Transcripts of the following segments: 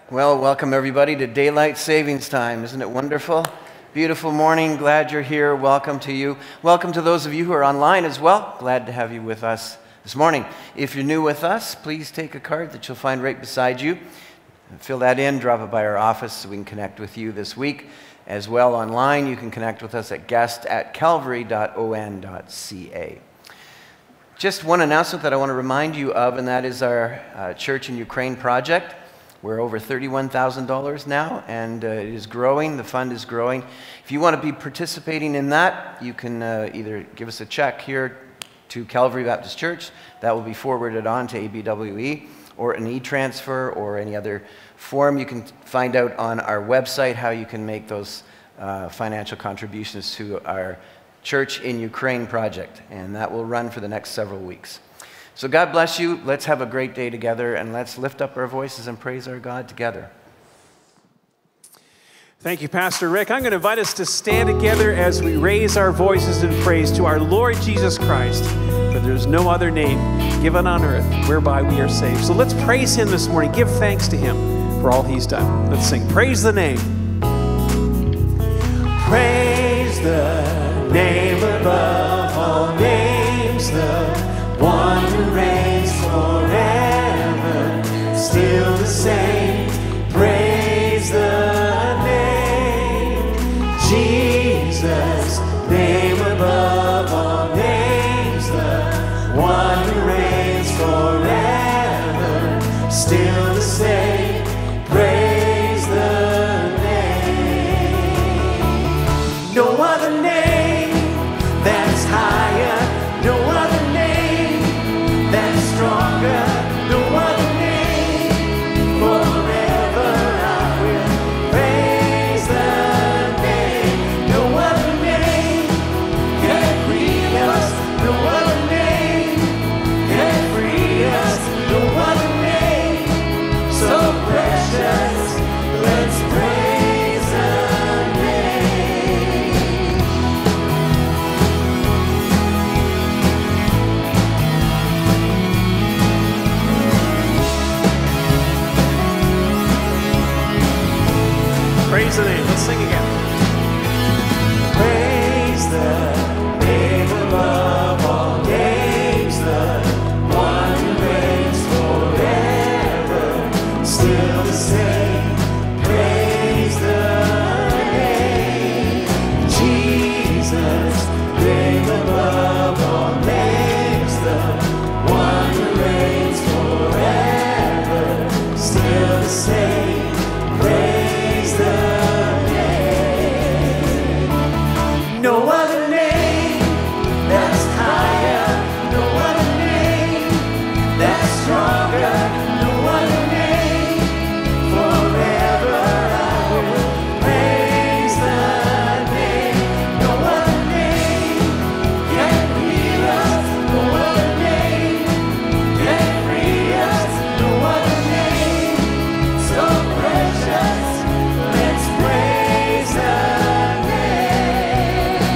Well, welcome everybody to Daylight Savings Time. Isn't it wonderful? Beautiful morning. Glad you're here. Welcome to you. Welcome to those of you who are online as well. Glad to have you with us this morning. If you're new with us, please take a card that you'll find right beside you. Fill that in, drop it by our office so we can connect with you this week. As well, online, you can connect with us at guest@calvary.on.ca. Just one announcement that I want to remind you of, and that is our Church in Ukraine project. We're over $31,000 now, and it is growing. The fund is growing. If you want to be participating in that, you can either give us a check here to Calvary Baptist Church. That will be forwarded on to ABWE, or an e-transfer, or any other form. You can find out on our website how you can make those financial contributions to our Church in Ukraine project, and that will run for the next several weeks. So God bless you. Let's have a great day together, and let's lift up our voices and praise our God together. Thank you, Pastor Rick. I'm going to invite us to stand together as we raise our voices in praise to our Lord Jesus Christ. For there's no other name given on earth whereby we are saved. So let's praise him this morning. Give thanks to him for all he's done. Let's sing. Praise the name. Praise the name above all names, the one who reigns forever, still the same. Praise the name, Jesus, name above all names, the one who reigns forever, still the same. Praise the name. No other name that's higher, no other name that's stronger, no other name. Forever I will praise the name. No other name can free us, no other name can free us, no other name so precious. Let's praise the name. Praise the name. Let's sing again. Praise the name above all names, the one who reigns forever, still the same. Praise the name, Jesus, name above all names, the one who reigns forever, still the same. Praise the name. No other name that's higher, no other name that's stronger, no other name. Forever I will praise the name. No other name can heal us, no other name can free us, no other name so precious. Let's praise the name.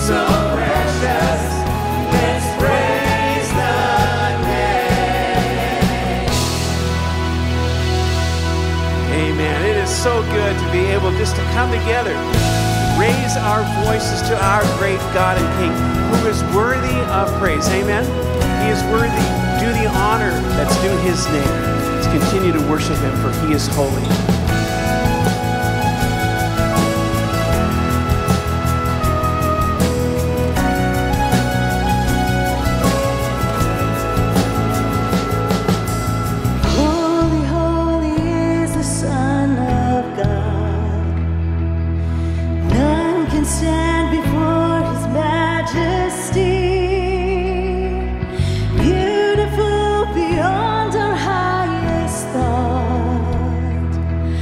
so precious. Let's praise the name. Amen. It is so good to be able just to come together, raise our voices to our great God and King, who is worthy of praise. Amen. He is worthy. Do the honor that's due his name. Let's continue to worship him, for he is holy. Stand before his majesty, beautiful beyond our highest thought.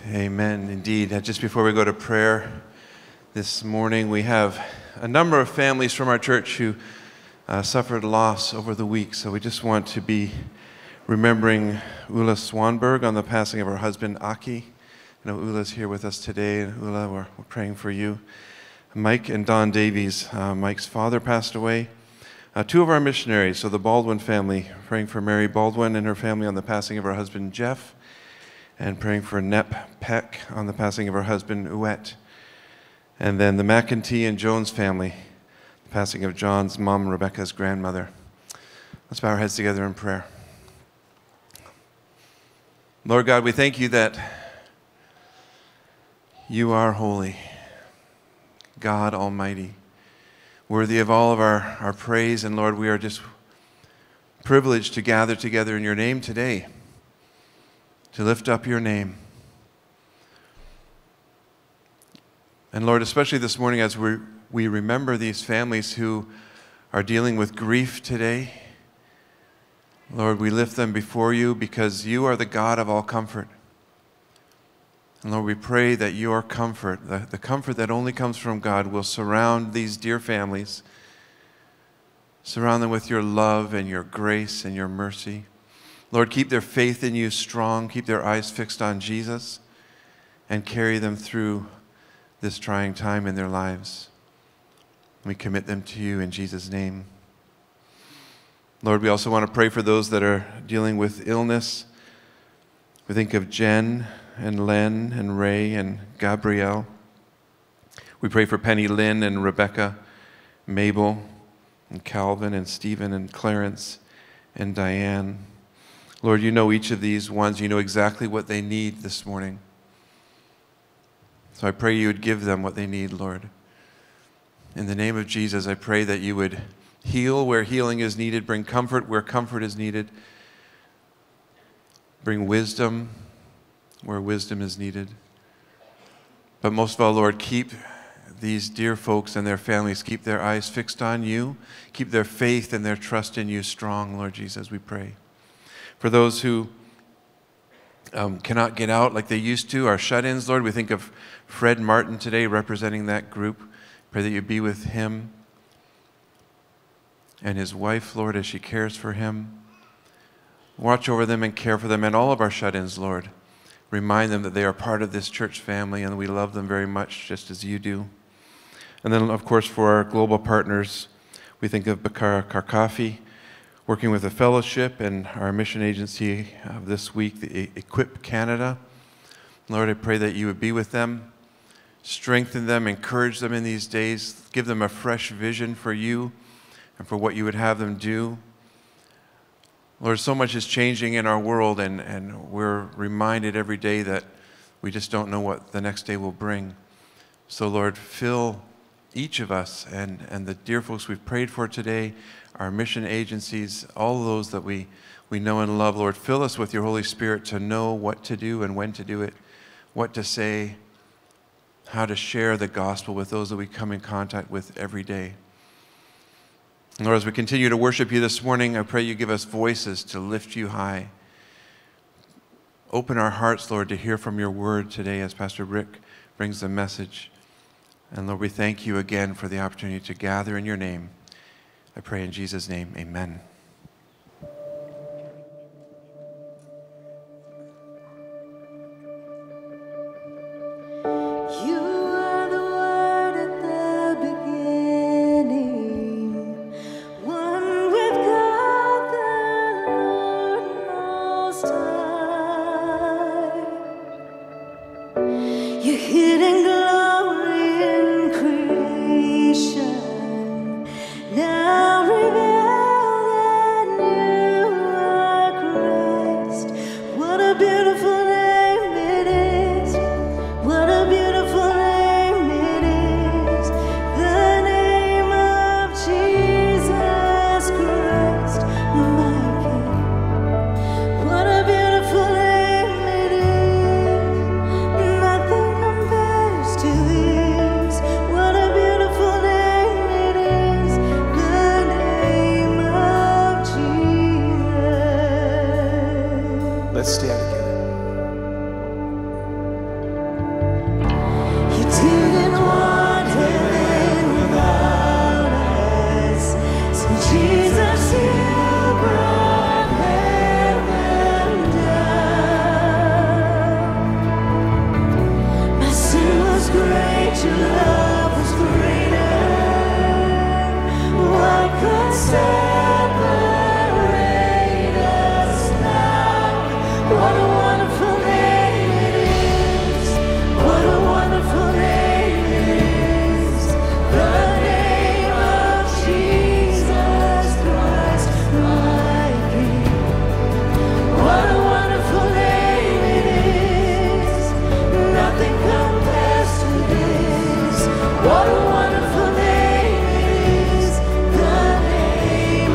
Amen, indeed. Just before we go to prayer this morning, we have a number of families from our church who suffered loss over the week. So we just want to be remembering Ulla Swanberg on the passing of her husband, Aki. I know Ulla's here with us today. And Ulla, we're praying for you. Mike and Don Davies, Mike's father passed away. Two of our missionaries, so the Baldwin family, praying for Mary Baldwin and her family on the passing of her husband, Jeff, and praying for Nep Peck on the passing of her husband, Uet. And then the McEntee and Jones family, the passing of John's mom, Rebecca's grandmother. Let's bow our heads together in prayer. Lord God, we thank you that you are holy, God Almighty, worthy of all of our praise. And Lord, we are just privileged to gather together in your name today, to lift up your name. And Lord, especially this morning as we remember these families who are dealing with grief today, Lord, we lift them before you because you are the God of all comfort. And Lord, we pray that your comfort, the comfort that only comes from God, will surround these dear families. Surround them with your love and your grace and your mercy. Lord, keep their faith in you strong. Keep their eyes fixed on Jesus and carry them through this trying time in their lives. We commit them to you in Jesus' name. Lord, we also want to pray for those that are dealing with illness. We think of Jen and Len and Ray and Gabrielle. We pray for Penny Lynn and Rebecca, Mabel and Calvin and Stephen and Clarence and Diane. Lord, you know each of these ones. You know exactly what they need this morning. So I pray you would give them what they need, Lord. In the name of Jesus, I pray that you would heal where healing is needed, bring comfort where comfort is needed, bring wisdom where wisdom is needed. But most of all, Lord, keep these dear folks and their families, keep their eyes fixed on you, keep their faith and their trust in you strong, Lord Jesus, we pray. For those who cannot get out like they used to, our shut-ins, Lord, we think of Fred Martin today representing that group. Pray that you be with him and his wife, Lord, as she cares for him. Watch over them and care for them and all of our shut-ins, Lord. Remind them that they are part of this church family and we love them very much just as you do. And then, of course, for our global partners, we think of Bakar Karkafi, working with a fellowship and our mission agency of this week, the Equip Canada. Lord, I pray that you would be with them, strengthen them, encourage them in these days, give them a fresh vision for you and for what you would have them do. Lord, so much is changing in our world, and we're reminded every day that we just don't know what the next day will bring. So, Lord, fill each of us and the dear folks we've prayed for today, our mission agencies, all of those that we know and love, Lord, fill us with your Holy Spirit to know what to do and when to do it, what to say, how to share the gospel with those that we come in contact with every day. And Lord, as we continue to worship you this morning, I pray you give us voices to lift you high. Open our hearts, Lord, to hear from your word today as Pastor Rick brings the message. And Lord, we thank you again for the opportunity to gather in your name. I pray in Jesus' name, amen. You are the Word at the beginning, one with God the Lord Most High. Your hidden glory in creation, now revealed in you are Christ. What a beautiful name it is. What a beautiful name it is. The name of Jesus Christ, my King. What a beautiful name it is. Nothing compares your love was greater. What could separate us now? What a wonderful name it is. What a wonderful name it is. The name of Jesus Christ, my King. What a wonderful name it is. Nothing compares to this. What a wonderful name it is. The name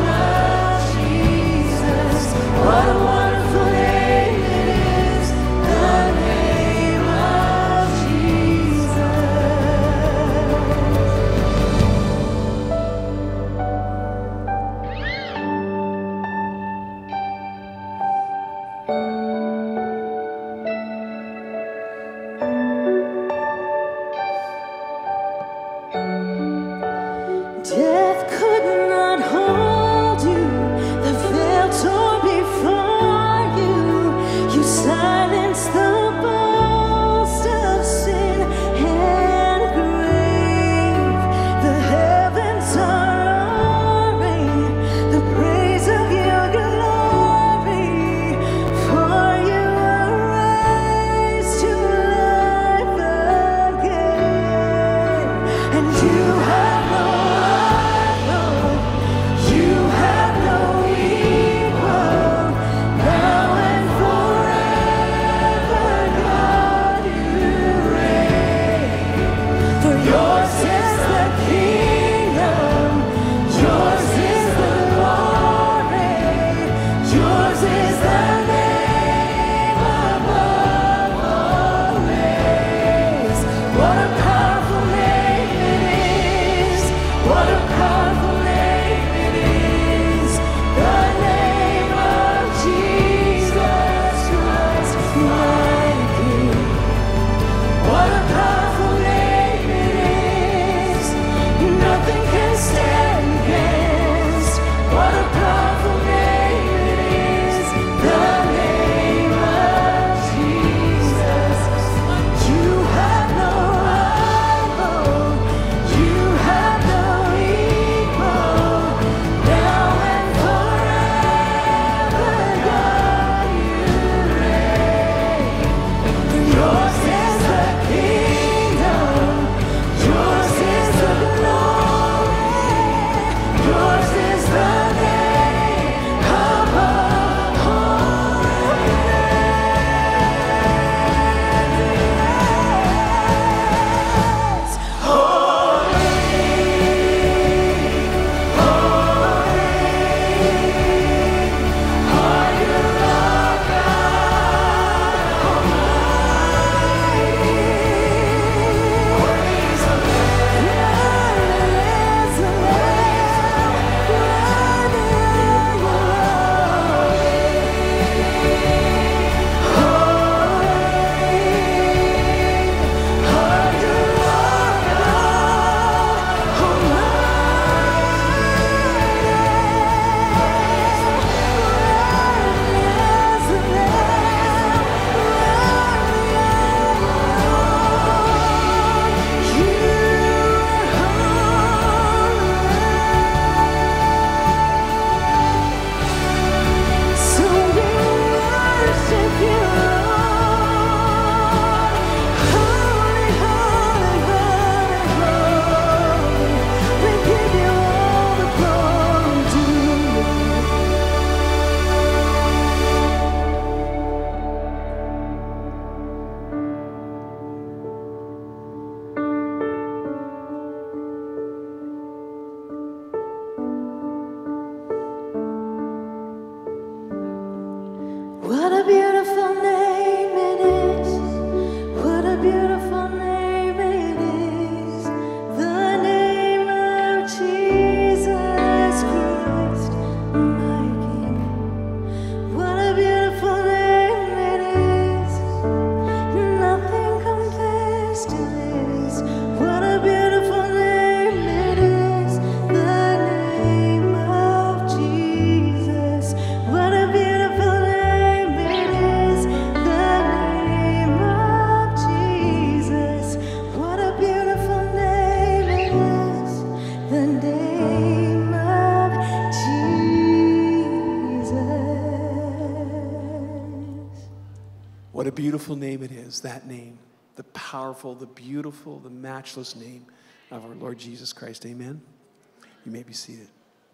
is that name, the powerful, the beautiful, the matchless name of our Lord Jesus Christ. Amen. You may be seated.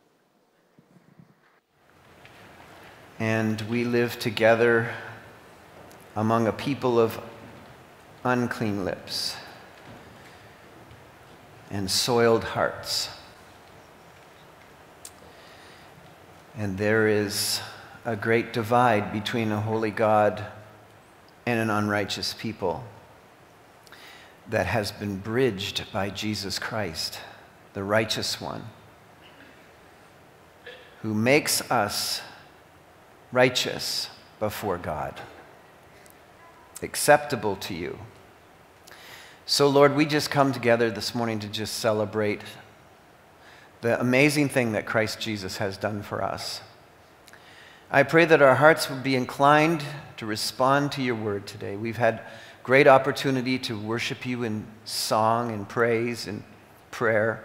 And we live together among a people of unclean lips and soiled hearts. And there is a great divide between a holy God and an unrighteous people that has been bridged by Jesus Christ, the righteous one, who makes us righteous before God, acceptable to you. So, Lord, we just come together this morning to just celebrate the amazing thing that Christ Jesus has done for us. I pray that our hearts would be inclined to respond to your word today. We've had great opportunity to worship you in song and praise and prayer,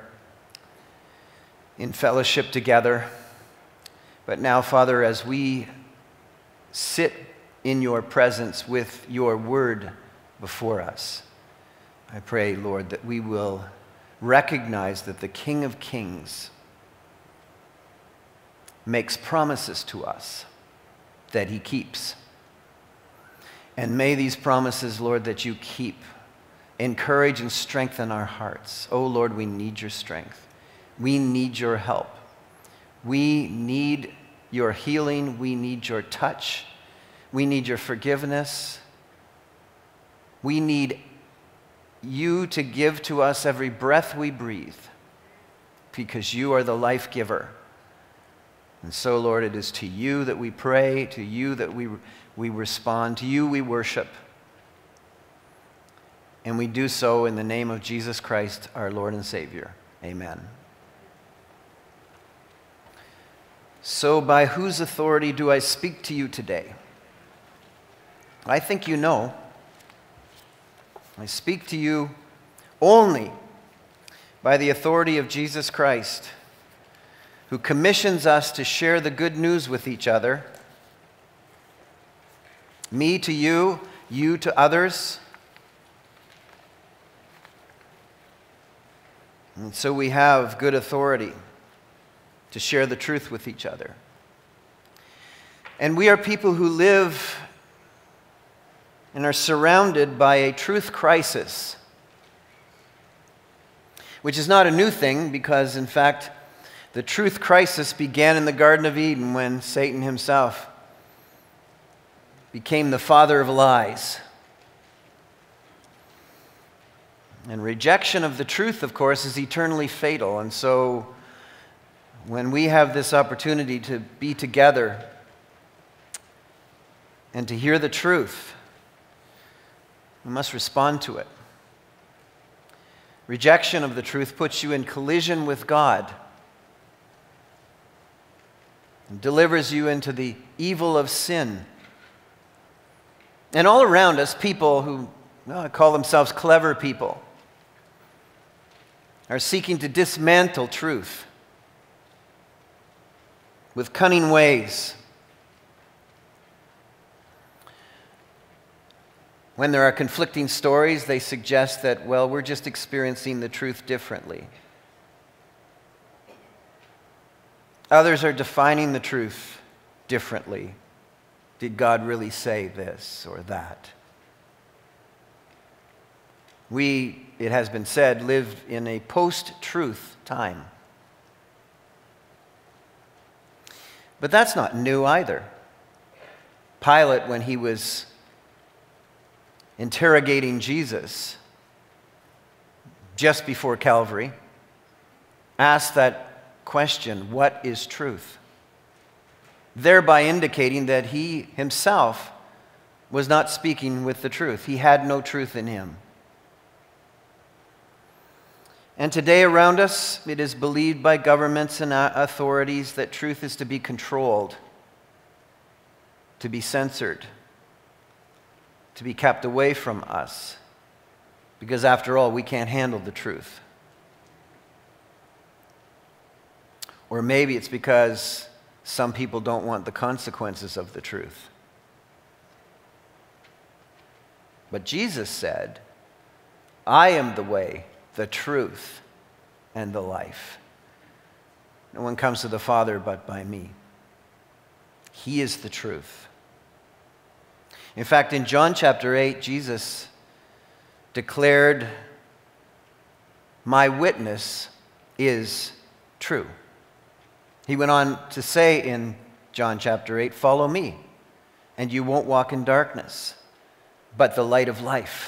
in fellowship together. But now, Father, as we sit in your presence with your word before us, I pray, Lord, that we will recognize that the King of Kings makes promises to us that he keeps. And may these promises, Lord, that you keep, encourage and strengthen our hearts. Oh, Lord, we need your strength. We need your help. We need your healing. We need your touch. We need your forgiveness. We need you to give to us every breath we breathe, because you are the life giver. And so, Lord, it is to you that we pray, to you that we respond, to you we worship. And we do so in the name of Jesus Christ, our Lord and Savior. Amen. So, by whose authority do I speak to you today? I think you know. I speak to you only by the authority of Jesus Christ, who commissions us to share the good news with each other. Me to you, you to others. And so we have good authority to share the truth with each other. And we are people who live and are surrounded by a truth crisis, which is not a new thing, because in fact the truth crisis began in the Garden of Eden when Satan himself became the father of lies. And rejection of the truth, of course, is eternally fatal. And so when we have this opportunity to be together and to hear the truth, we must respond to it. Rejection of the truth puts you in collision with God and delivers you into the evil of sin. And all around us, people who call themselves clever people are seeking to dismantle truth with cunning ways. When there are conflicting stories, they suggest that, well, we're just experiencing the truth differently. Others are defining the truth differently. Did God really say this or that? We, it has been said, live in a post-truth time. But that's not new either. Pilate, when he was interrogating Jesus just before Calvary, asked that question, what is truth? Thereby indicating that he himself was not speaking with the truth. He had no truth in him. And today around us, it is believed by governments and authorities that truth is to be controlled, to be censored, to be kept away from us, because after all, we can't handle the truth. Or maybe it's because some people don't want the consequences of the truth. But Jesus said, I am the way, the truth, and the life. No one comes to the Father but by me. He is the truth. In fact, in John chapter 8, Jesus declared, my witness is true. He went on to say in John chapter 8, follow me, and you won't walk in darkness, but the light of life.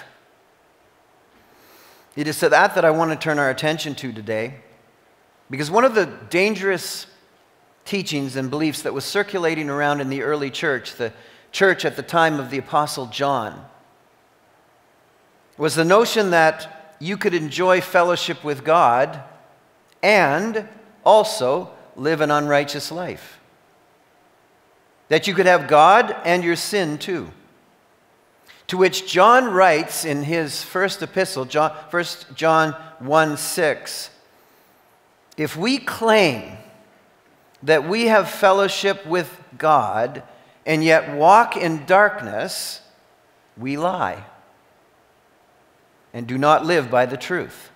It is to that I want to turn our attention to today, because one of the dangerous teachings and beliefs that was circulating around in the early church, the church at the time of the Apostle John, was the notion that you could enjoy fellowship with God and also live an unrighteous life. That you could have God and your sin too. To which John writes in his first epistle, 1 John 1:6, if we claim that we have fellowship with God and yet walk in darkness, we lie and do not live by the truth.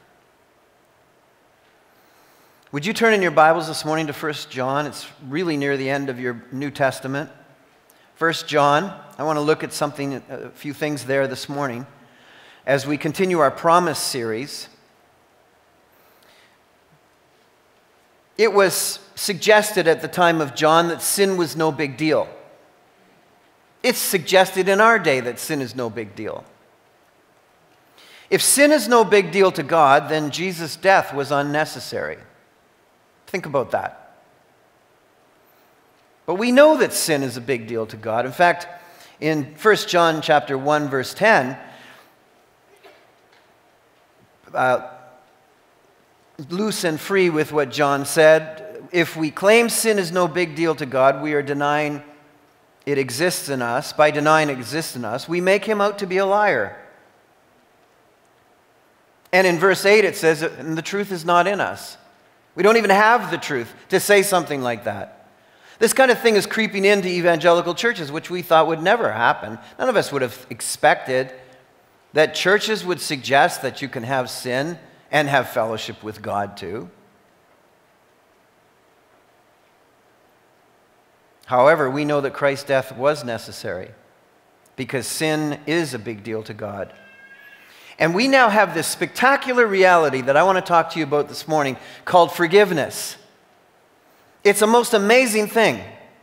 Would you turn in your Bibles this morning to 1 John? It's really near the end of your New Testament. 1 John, I want to look at a few things there this morning as we continue our Promise series. It was suggested at the time of John that sin was no big deal. It's suggested in our day that sin is no big deal. If sin is no big deal to God, then Jesus' death was unnecessary. Think about that. But we know that sin is a big deal to God. In fact, in 1 John chapter 1, verse 10, loose and free with what John said, if we claim sin is no big deal to God, we are denying it exists in us. By denying it exists in us, we make him out to be a liar. And in verse 8 it says, and the truth is not in us. We don't even have the truth to say something like that. This kind of thing is creeping into evangelical churches, which we thought would never happen. None of us would have expected that churches would suggest that you can have sin and have fellowship with God too. However, we know that Christ's death was necessary because sin is a big deal to God. And we now have this spectacular reality that I want to talk to you about this morning called forgiveness. It's a most amazing thing.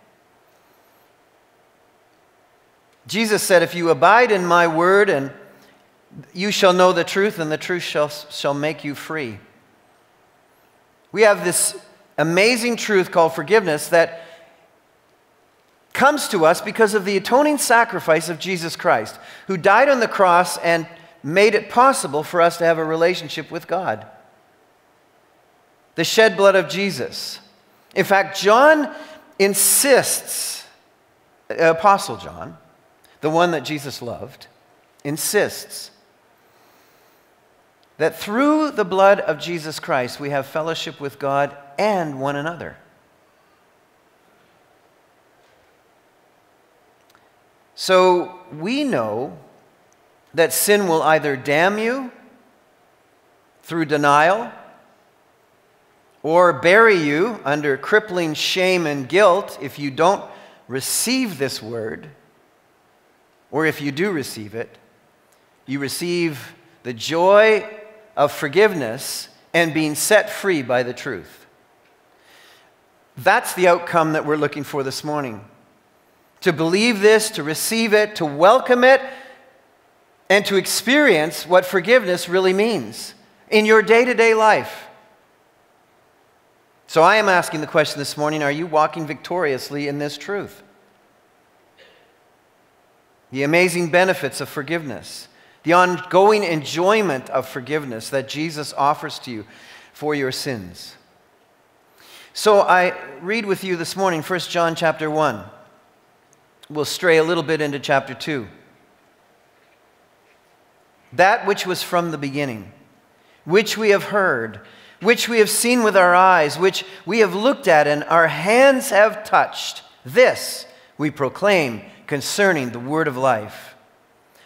Jesus said, if you abide in my word, and you shall know the truth, and the truth shall make you free. We have this amazing truth called forgiveness that comes to us because of the atoning sacrifice of Jesus Christ, who died on the cross and made it possible for us to have a relationship with God. The shed blood of Jesus. In fact, John insists, Apostle John, the one that Jesus loved, insists that through the blood of Jesus Christ we have fellowship with God and one another. So we know that sin will either damn you through denial or bury you under crippling shame and guilt if you don't receive this word, or if you do receive it, you receive the joy of forgiveness and being set free by the truth. That's the outcome that we're looking for this morning. To believe this, to receive it, to welcome it, and to experience what forgiveness really means in your day-to-day life. So I am asking the question this morning, are you walking victoriously in this truth? The amazing benefits of forgiveness, the ongoing enjoyment of forgiveness that Jesus offers to you for your sins. So I read with you this morning 1 John chapter 1. We'll stray a little bit into chapter 2. That which was from the beginning, which we have heard, which we have seen with our eyes, which we have looked at and our hands have touched, this we proclaim concerning the word of life.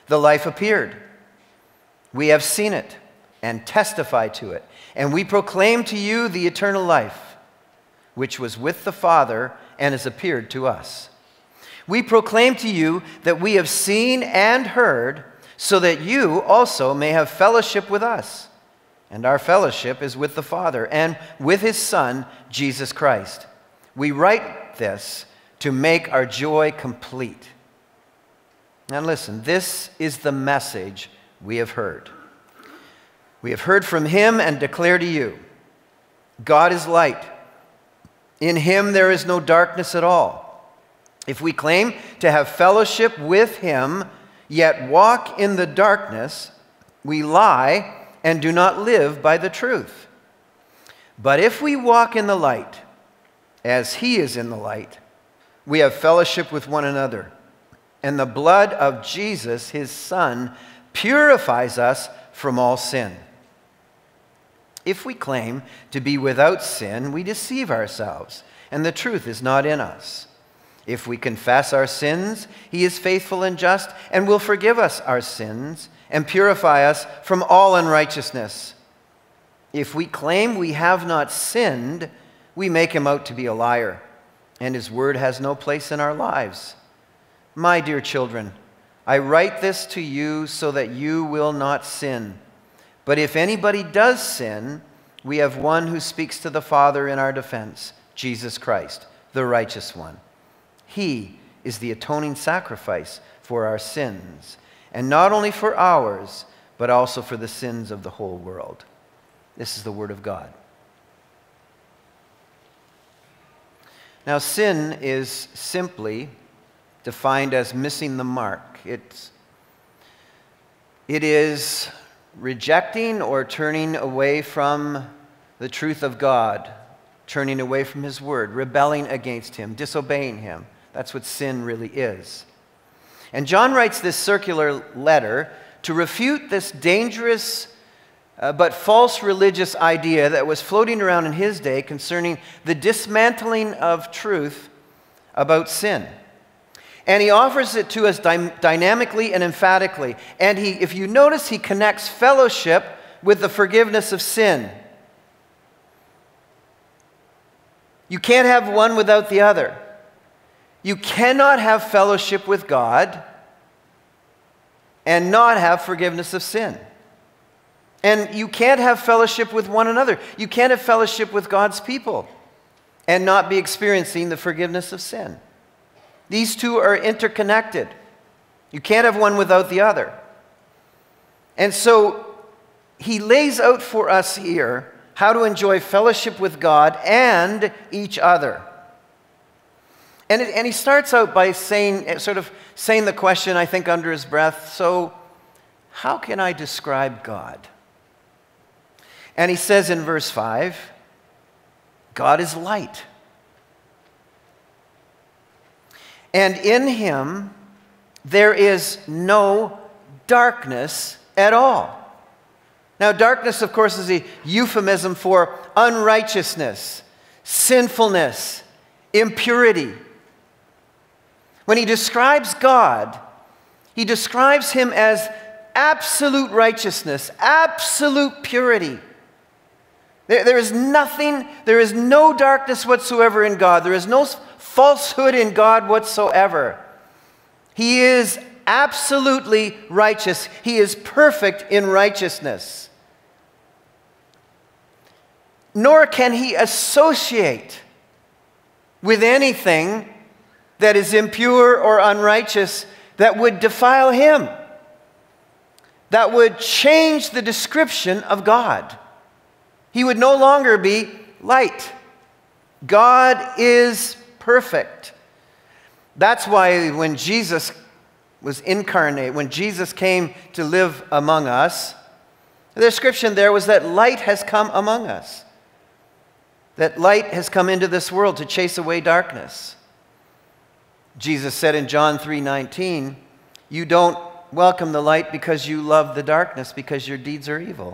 the life appeared. We have seen it and testify to it, and we proclaim to you the eternal life, which was with the Father and has appeared to us. We proclaim to you that we have seen and heard, so that you also may have fellowship with us. And our fellowship is with the Father and with his Son, Jesus Christ. We write this to make our joy complete. Now listen, this is the message we have heard. We have heard from him and declare to you, God is light. In him there is no darkness at all. If we claim to have fellowship with him, yet walk in the darkness, we lie and do not live by the truth. But if we walk in the light, as he is in the light, we have fellowship with one another. And the blood of Jesus, his Son, purifies us from all sin. If we claim to be without sin, we deceive ourselves, and the truth is not in us. If we confess our sins, he is faithful and just and will forgive us our sins and purify us from all unrighteousness. If we claim we have not sinned, we make him out to be a liar, and his word has no place in our lives. My dear children, I write this to you so that you will not sin. But if anybody does sin, we have one who speaks to the Father in our defense, Jesus Christ, the righteous one. He is the atoning sacrifice for our sins, and not only for ours, but also for the sins of the whole world. This is the word of God. Now, sin is simply defined as missing the mark. It is rejecting or turning away from the truth of God, turning away from his word, rebelling against him, disobeying him. That's what sin really is. And John writes this circular letter to refute this dangerous but false religious idea that was floating around in his day concerning the dismantling of truth about sin. And he offers it to us dynamically and emphatically. And if you notice, he connects fellowship with the forgiveness of sin. You can't have one without the other. You cannot have fellowship with God and not have forgiveness of sin. And you can't have fellowship with one another. You can't have fellowship with God's people and not be experiencing the forgiveness of sin. These two are interconnected. You can't have one without the other. And so he lays out for us here how to enjoy fellowship with God and each other. And he starts out by saying the question, I think, under his breath, so how can I describe God? And he says in verse 5, God is light. And in him there is no darkness at all. Now, darkness, of course, is a euphemism for unrighteousness, sinfulness, impurity. When he describes God, he describes him as absolute righteousness, absolute purity. There is no darkness whatsoever in God. There is no falsehood in God whatsoever. He is absolutely righteous. He is perfect in righteousness. Nor can he associate with anything that is impure or unrighteous that would defile him, that would change the description of God. He would no longer be light. God is perfect. That's why when Jesus was incarnate, when Jesus came to live among us, the description there was that light has come among us. That light has come into this world to chase away darkness. Jesus said in John 3:19, you don't welcome the light because you love the darkness, because your deeds are evil.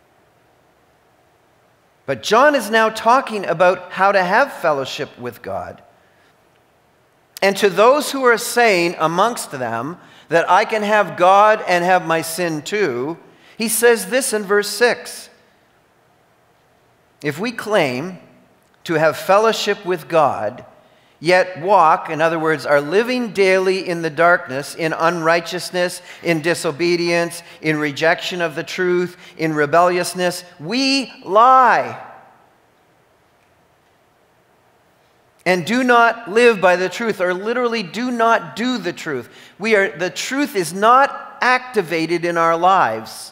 But John is now talking about how to have fellowship with God. And to those who are saying amongst them that I can have God and have my sin too, he says this in verse 6. If we claim to have fellowship with God, yet walk, in other words, are living daily in the darkness, in unrighteousness, in disobedience, in rejection of the truth, in rebelliousness, we lie and do not live by the truth, or literally do not do the truth. The truth is not activated in our lives.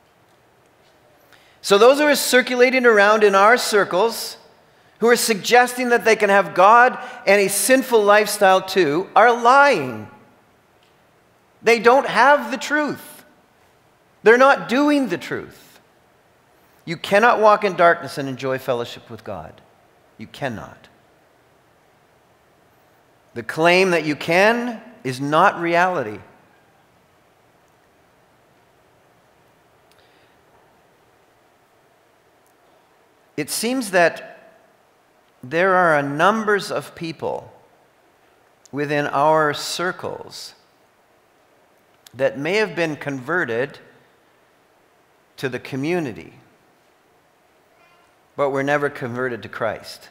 So those who are circulating around in our circles, who are suggesting that they can have God and a sinful lifestyle too, are lying. They don't have the truth. They're not doing the truth. You cannot walk in darkness and enjoy fellowship with God. You cannot. The claim that you can is not reality. It seems that there are numbers of people within our circles that may have been converted to the community, but were never converted to Christ.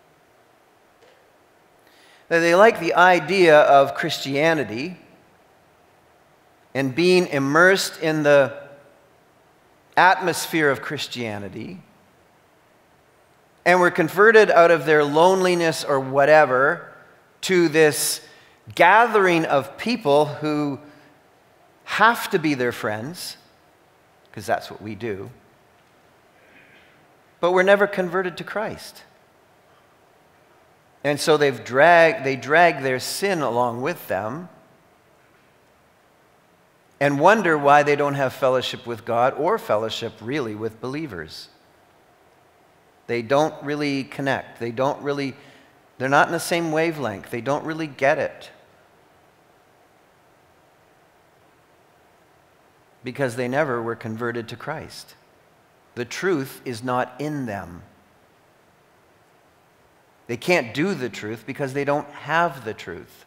They like the idea of Christianity and being immersed in the atmosphere of Christianity, and were converted out of their loneliness or whatever to this gathering of people who have to be their friends, because that's what we do, but were never converted to Christ. And so they drag their sin along with them and wonder why they don't have fellowship with God or fellowship really with believers. They don't really connect. They're not in the same wavelength. They don't really get it. Because they never were converted to Christ. The truth is not in them. They can't do the truth because they don't have the truth.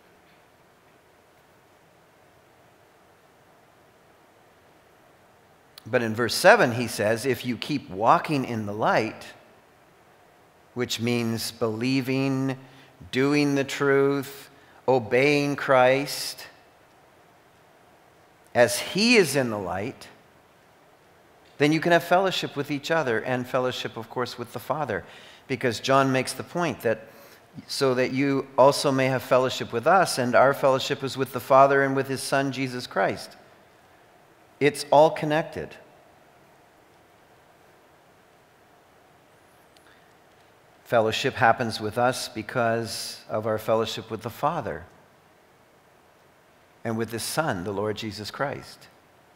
But in verse 7 he says, if you keep walking in the light, which means believing, doing the truth, obeying Christ, as he is in the light, then you can have fellowship with each other and fellowship, of course, with the Father. Because John makes the point that so that you also may have fellowship with us, and our fellowship is with the Father and with his Son, Jesus Christ. It's all connected. Fellowship happens with us because of our fellowship with the Father and with his Son, the Lord Jesus Christ.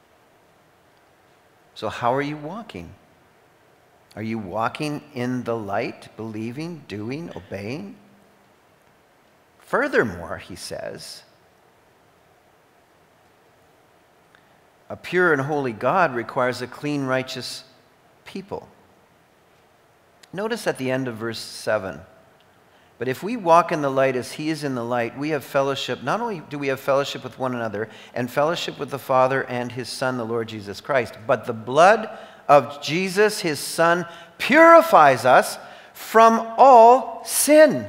So how are you walking? Are you walking in the light, believing, doing, obeying? Furthermore, he says, a pure and holy God requires a clean, righteous people. Notice at the end of verse 7, but if we walk in the light as he is in the light, we have fellowship. Not only do we have fellowship with one another and fellowship with the Father and his Son, the Lord Jesus Christ, but the blood of Jesus, his Son, purifies us from all sin.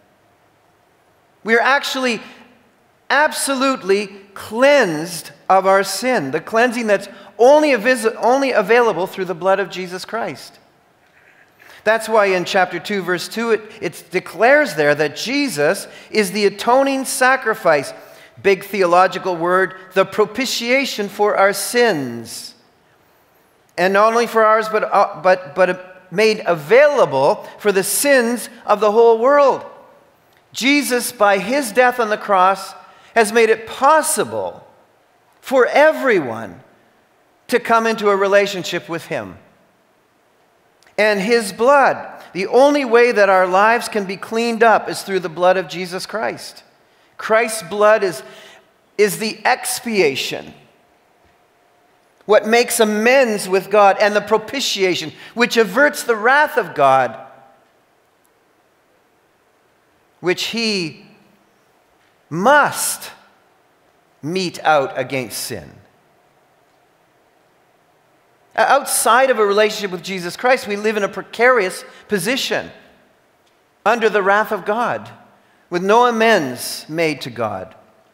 We are actually absolutely cleansed of our sin, the cleansing that's only available through the blood of Jesus Christ. That's why in chapter 2, verse 2, it declares there that Jesus is the atoning sacrifice, big theological word, the propitiation for our sins. And not only for ours, but made available for the sins of the whole world. Jesus, by his death on the cross, has made it possible for everyone to come into a relationship with him. And his blood, the only way that our lives can be cleaned up is through the blood of Jesus Christ. Christ's blood is the expiation, what makes amends with God, and the propitiation, which averts the wrath of God, which he must mete out against sin. Outside of a relationship with Jesus Christ, we live in a precarious position under the wrath of God, with no amends made to God.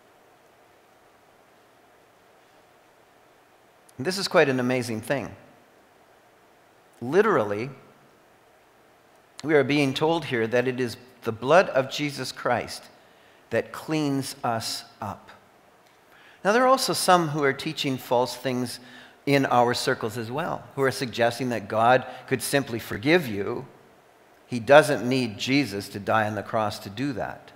And this is quite an amazing thing. Literally, we are being told here that it is the blood of Jesus Christ that cleans us up. Now, there are also some who are teaching false things in our circles as well, who are suggesting that God could simply forgive you. He doesn't need Jesus to die on the cross to do that.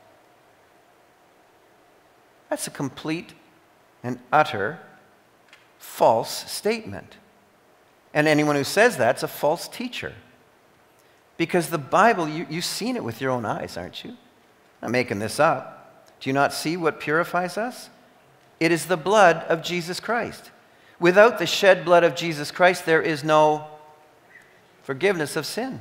That's a complete and utter false statement. And anyone who says that's a false teacher. Because the Bible, you've seen it with your own eyes, aren't you? I'm not making this up. Do you not see what purifies us? It is the blood of Jesus Christ. Without the shed blood of Jesus Christ, there is no forgiveness of sin.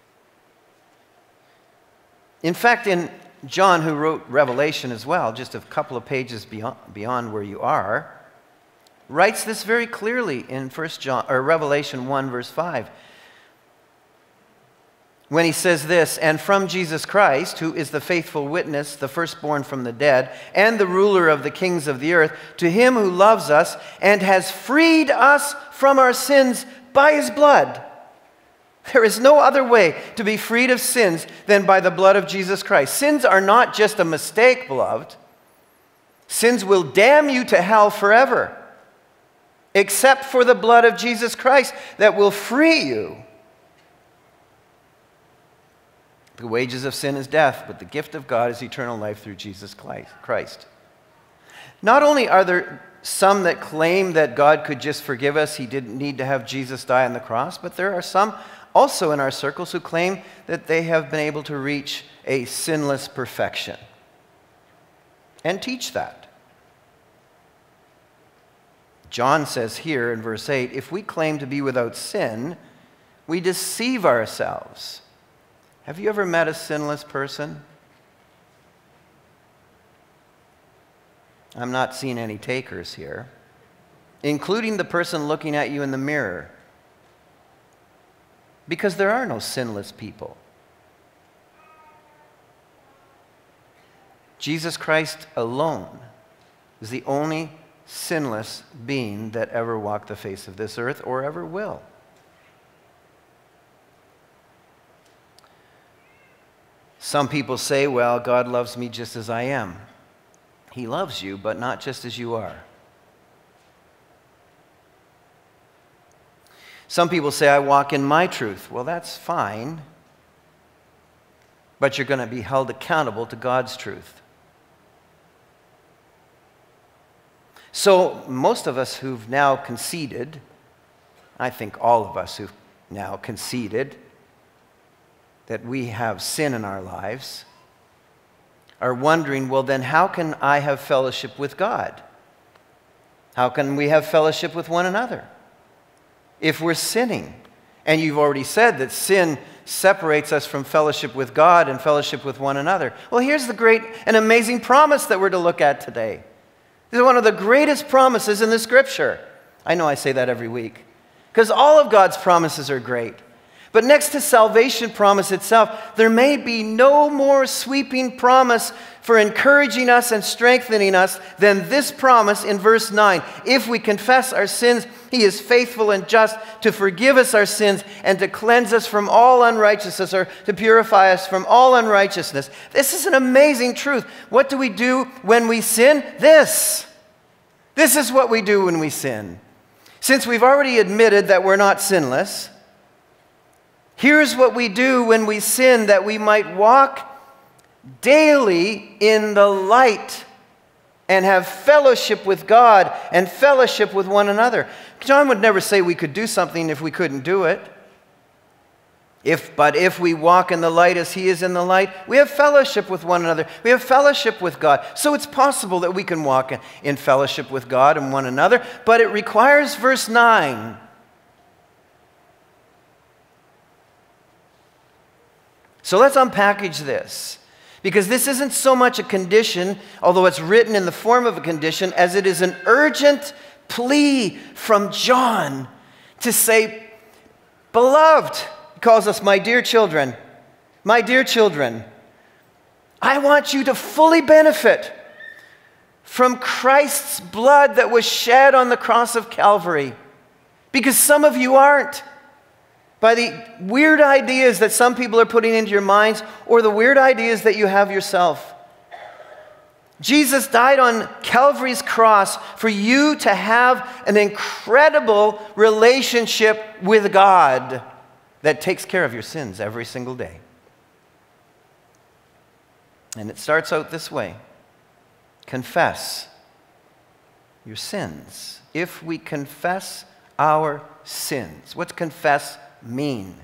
In fact, in John, who wrote Revelation as well, just a couple of pages beyond where you are, writes this very clearly in Revelation 1, verse 5. When he says this, "And from Jesus Christ, who is the faithful witness, the firstborn from the dead, and the ruler of the kings of the earth, to him who loves us and has freed us from our sins by his blood." There is no other way to be freed of sins than by the blood of Jesus Christ. Sins are not just a mistake, beloved. Sins will damn you to hell forever, except for the blood of Jesus Christ that will free you. The wages of sin is death, but the gift of God is eternal life through Jesus Christ. Not only are there some that claim that God could just forgive us, he didn't need to have Jesus die on the cross, but there are some also in our circles who claim that they have been able to reach a sinless perfection and teach that. John says here in verse 8, if we claim to be without sin, we deceive ourselves. Have you ever met a sinless person? I'm not seeing any takers here, including the person looking at you in the mirror, because there are no sinless people. Jesus Christ alone is the only sinless being that ever walked the face of this earth or ever will. Some people say, well, God loves me just as I am. He loves you, but not just as you are. Some people say, I walk in my truth. Well, that's fine, but you're going to be held accountable to God's truth. So most of us who've now conceded, I think all of us who've now conceded that we have sin in our lives, are wondering, well, then how can I have fellowship with God? How can we have fellowship with one another if we're sinning? And you've already said that sin separates us from fellowship with God and fellowship with one another. Well, here's the great and amazing promise that we're to look at today. This is one of the greatest promises in the Scripture. I know I say that every week, because all of God's promises are great. But next to salvation promise itself, there may be no more sweeping promise for encouraging us and strengthening us than this promise in verse 9. If we confess our sins, he is faithful and just to forgive us our sins and to cleanse us from all unrighteousness, or to purify us from all unrighteousness. This is an amazing truth. What do we do when we sin? This is what we do when we sin. Since we've already admitted that we're not sinless, here's what we do when we sin, that we might walk daily in the light and have fellowship with God and fellowship with one another. John would never say we could do something if we couldn't do it. But if we walk in the light as he is in the light, we have fellowship with one another. We have fellowship with God. So it's possible that we can walk in fellowship with God and one another, but it requires verse 9. So let's unpackage this, Because this isn't so much a condition, although it's written in the form of a condition, as it is an urgent plea from John to say, beloved, he calls us my dear children, I want you to fully benefit from Christ's blood that was shed on the cross of Calvary. Because some of you aren't. By the weird ideas that some people are putting into your minds, or the weird ideas that you have yourself. Jesus died on Calvary's cross for you to have an incredible relationship with God that takes care of your sins every single day. And it starts out this way. Confess your sins. If we confess our sins. What's confess mean?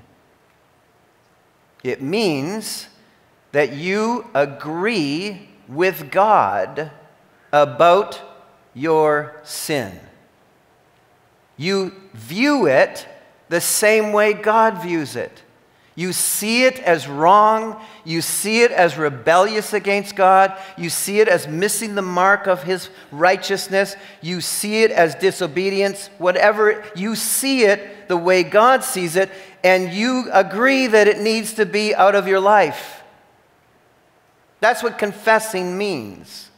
It means that you agree with God about your sin. You view it the same way God views it. You see it as wrong. You see it as rebellious against God. You see it as missing the mark of His righteousness. You see it as disobedience. Whatever, you see it the way God sees it, and you agree that it needs to be out of your life. That's what confessing means.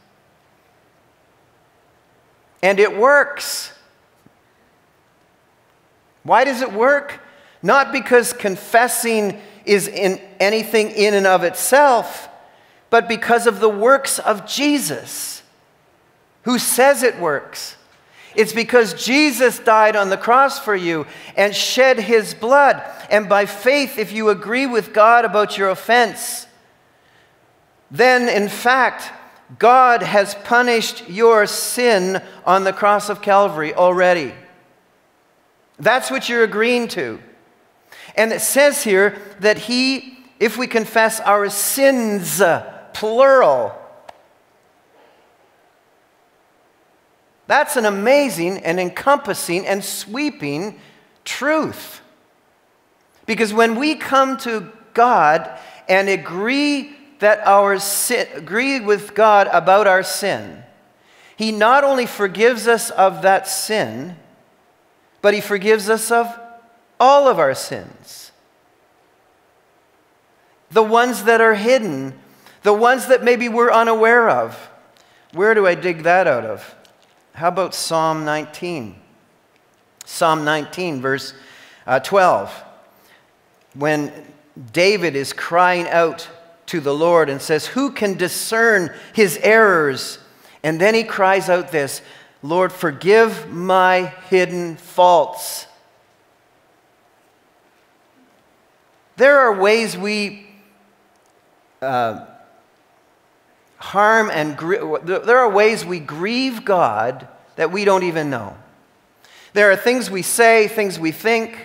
And it works. Why does it work? Not because confessing is in anything in and of itself, but because of the works of Jesus, who says it works. It's because Jesus died on the cross for you and shed His blood. And by faith, if you agree with God about your offense, then in fact, God has punished your sin on the cross of Calvary already. That's what you're agreeing to. And it says here that if we confess our sins, plural, that's an amazing and encompassing and sweeping truth. Because when we come to God and agree with God about our sin, He not only forgives us of that sin, but He forgives us of all of our sins. The ones that are hidden, the ones that maybe we're unaware of. Where do I dig that out of? How about Psalm 19? Psalm 19, verse 12. When David is crying out to the Lord and says, who can discern his errors? And then he cries out this, Lord, forgive my hidden faults. There are ways we there are ways we grieve God that we don't even know. There are things we say, things we think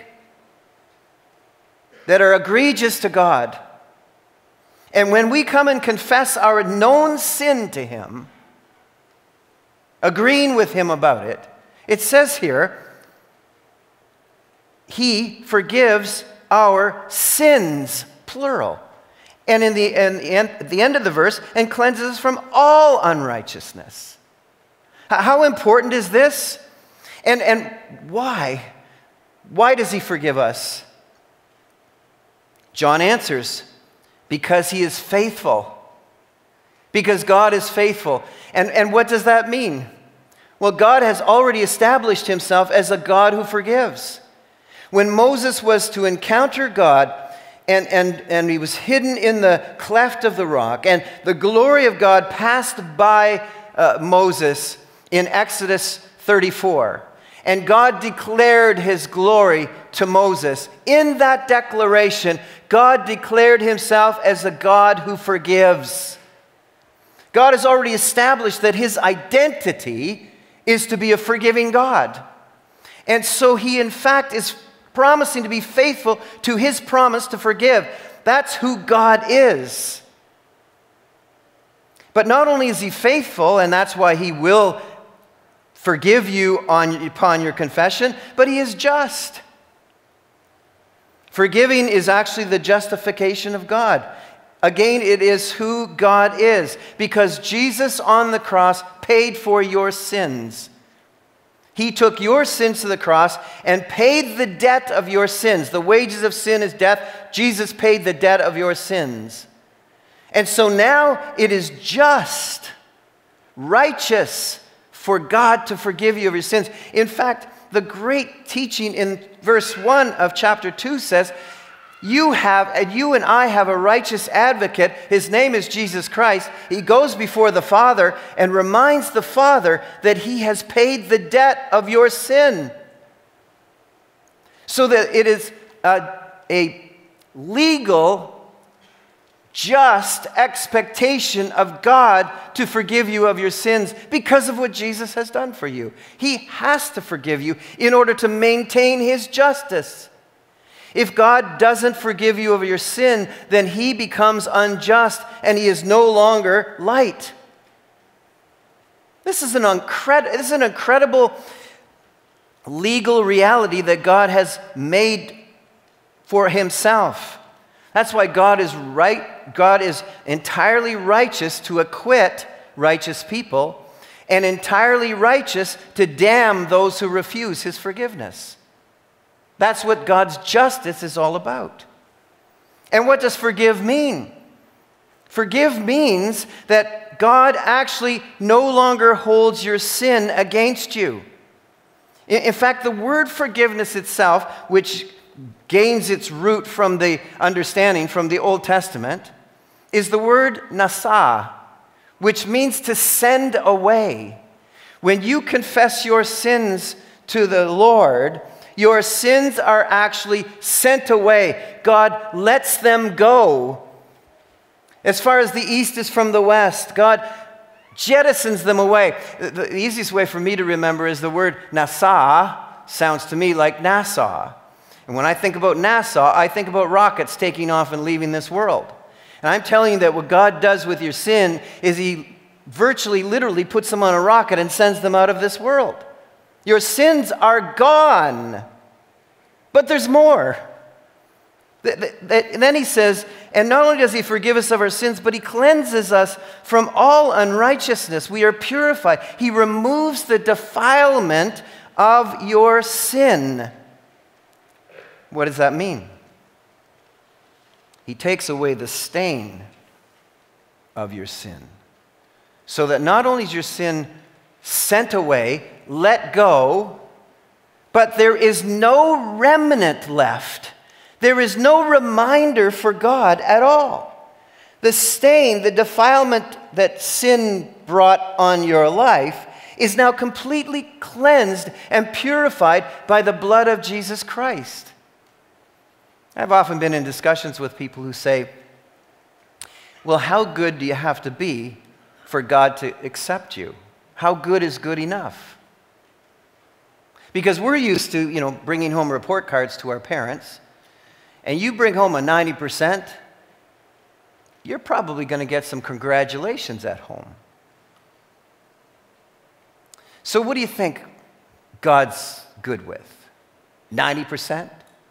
that are egregious to God. And when we come and confess our known sin to Him, agreeing with Him about it, it says here, He forgives our sins, plural. And at the end of the verse, and cleanses us from all unrighteousness. How important is this? And why? Why does He forgive us? John answers, because He is faithful. Because God is faithful. And what does that mean? Well, God has already established Himself as a God who forgives. When Moses was to encounter God, and he was hidden in the cleft of the rock, and the glory of God passed by Moses in Exodus 34. And God declared His glory to Moses. In that declaration, God declared Himself as a God who forgives. God has already established that His identity is to be a forgiving God. And so He, in fact, is promising to be faithful to His promise to forgive. That's who God is. But not only is He faithful, and that's why He will forgive you upon your confession, but He is just. Forgiving is actually the justification of God. Again, it is who God is, because Jesus on the cross paid for your sins. He took your sins to the cross and paid the debt of your sins. The wages of sin is death. Jesus paid the debt of your sins. And so now it is just, righteous for God to forgive you of your sins. In fact, the great teaching in verse 1 of chapter 2 says, you and I have a righteous advocate. His name is Jesus Christ. He goes before the Father and reminds the Father that he has paid the debt of your sin. So that it is a legal, just expectation of God to forgive you of your sins because of what Jesus has done for you. He has to forgive you in order to maintain his justice. If God doesn't forgive you of your sin, then he becomes unjust and he is no longer light. This is an incredible legal reality that God has made for himself. That's why God is right. God is entirely righteous to acquit righteous people and entirely righteous to damn those who refuse his forgiveness. That's what God's justice is all about. And what does forgive mean? Forgive means that God actually no longer holds your sin against you. In fact, the word forgiveness itself, which gains its root from the understanding from the Old Testament, is the word nasa, which means to send away. When you confess your sins to the Lord, your sins are actually sent away. God lets them go. As far as the east is from the west, God jettisons them away. The easiest way for me to remember is the word Nassau. Sounds to me like Nassau. And when I think about Nassau, I think about rockets taking off and leaving this world. And I'm telling you that what God does with your sin is he virtually, literally puts them on a rocket and sends them out of this world. Your sins are gone. But there's more. Then he says, and not only does he forgive us of our sins, but he cleanses us from all unrighteousness. We are purified. He removes the defilement of your sin. What does that mean? He takes away the stain of your sin. So that not only is your sin sent away, let go, but there is no remnant left. There is no reminder for God at all. The stain, the defilement that sin brought on your life is now completely cleansed and purified by the blood of Jesus Christ. I've often been in discussions with people who say, well, how good do you have to be for God to accept you? How good is good enough? Because we're used to, bringing home report cards to our parents, and you bring home a 90%, you're probably going to get some congratulations at home. So what do you think God's good with? 90%?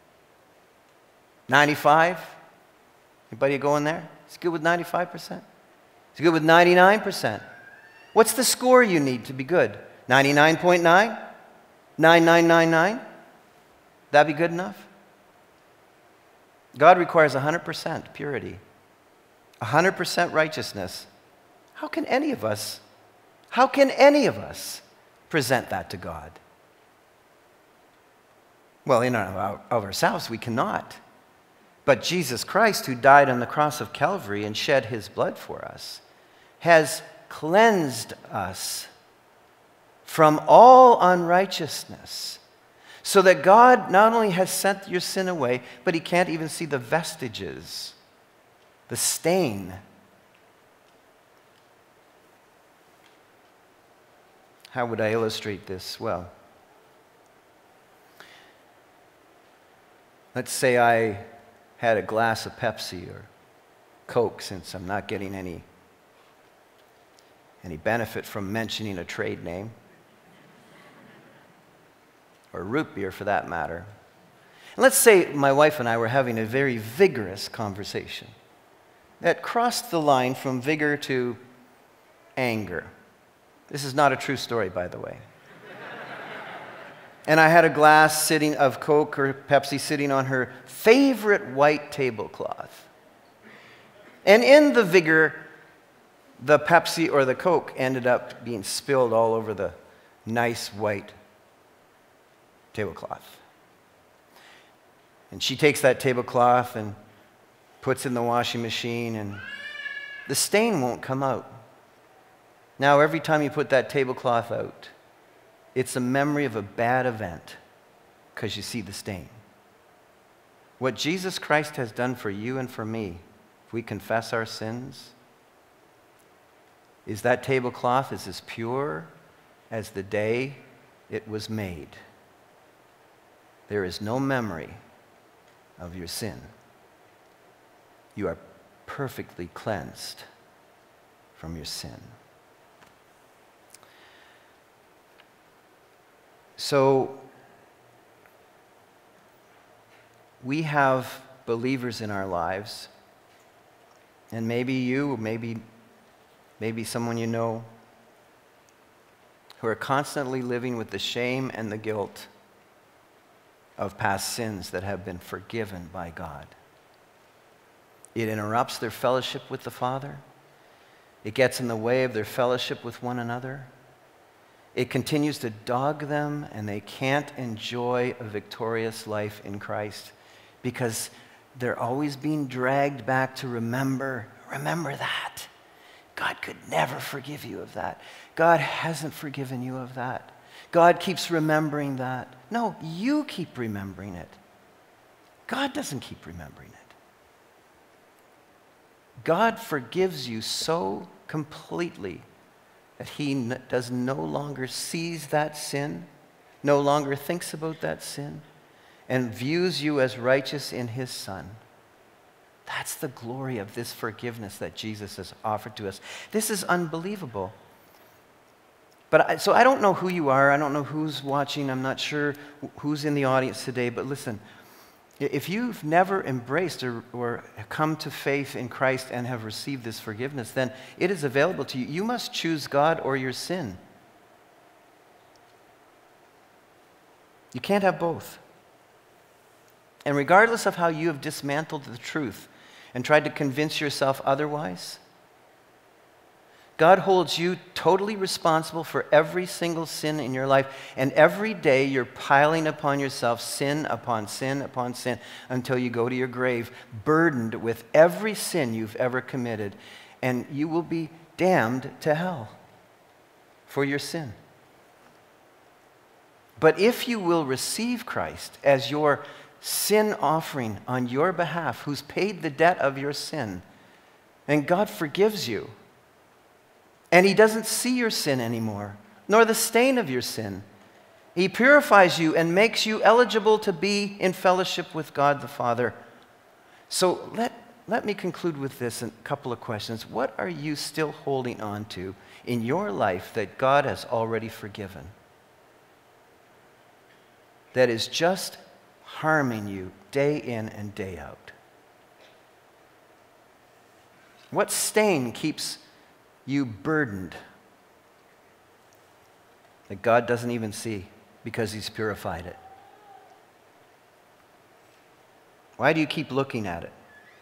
95? Anybody going there? He's good with 95%? He's good with 99%. What's the score you need to be good? 99.9? 9999? That'd be good enough? God requires 100% purity, 100% righteousness. How can any of us present that to God? Well, in and of ourselves, we cannot. But Jesus Christ, who died on the cross of Calvary and shed his blood for us, has cleansed us from all unrighteousness, so that God not only has sent your sin away, but he can't even see the vestiges, the stain. How would I illustrate this? Well, let's say I had a glass of Pepsi or Coke, since I'm not getting any benefit from mentioning a trade name, or root beer for that matter. And let's say my wife and I were having a very vigorous conversation. that crossed the line from vigor to anger. This is not a true story, by the way. And I had a glass of Coke or Pepsi sitting on her favorite white tablecloth. And in the vigor, the Pepsi or the Coke ended up being spilled all over the nice white tablecloth. And she takes that tablecloth and puts it in the washing machine, and the stain won't come out. Now, every time you put that tablecloth out, it's a memory of a bad event because you see the stain. What Jesus Christ has done for you and for me, if we confess our sins, is that tablecloth is as pure as the day it was made. There is no memory of your sin. You are perfectly cleansed from your sin. So, we have believers in our lives, and maybe you, maybe someone you know, who are constantly living with the shame and the guilt of past sins that have been forgiven by God. It interrupts their fellowship with the Father. It gets in the way of their fellowship with one another. It continues to dog them, and they can't enjoy a victorious life in Christ because they're always being dragged back to remember that. God could never forgive you of that. God hasn't forgiven you of that. God keeps remembering that. No, you keep remembering it. God doesn't keep remembering it. God forgives you so completely that he does no longer sees that sin, no longer thinks about that sin, and views you as righteous in his Son. That's the glory of this forgiveness that Jesus has offered to us. This is unbelievable. So I don't know who you are. I don't know who's watching. I'm not sure who's in the audience today. But listen, if you've never embraced or come to faith in Christ and have received this forgiveness, then it is available to you. You must choose God or your sin. You can't have both. And regardless of how you have dismantled the truth and tried to convince yourself otherwise, God holds you totally responsible for every single sin in your life, and every day you're piling upon yourself sin upon sin upon sin until you go to your grave burdened with every sin you've ever committed, and you will be damned to hell for your sin. But if you will receive Christ as your sin offering on your behalf, who's paid the debt of your sin, and God forgives you, and he doesn't see your sin anymore, nor the stain of your sin. He purifies you and makes you eligible to be in fellowship with God the Father. So let me conclude with this, a couple of questions. What are you still holding on to in your life that God has already forgiven, that is just harming you day in and day out? What stain keeps you burdened that God doesn't even see because he's purified it? Why do you keep looking at it?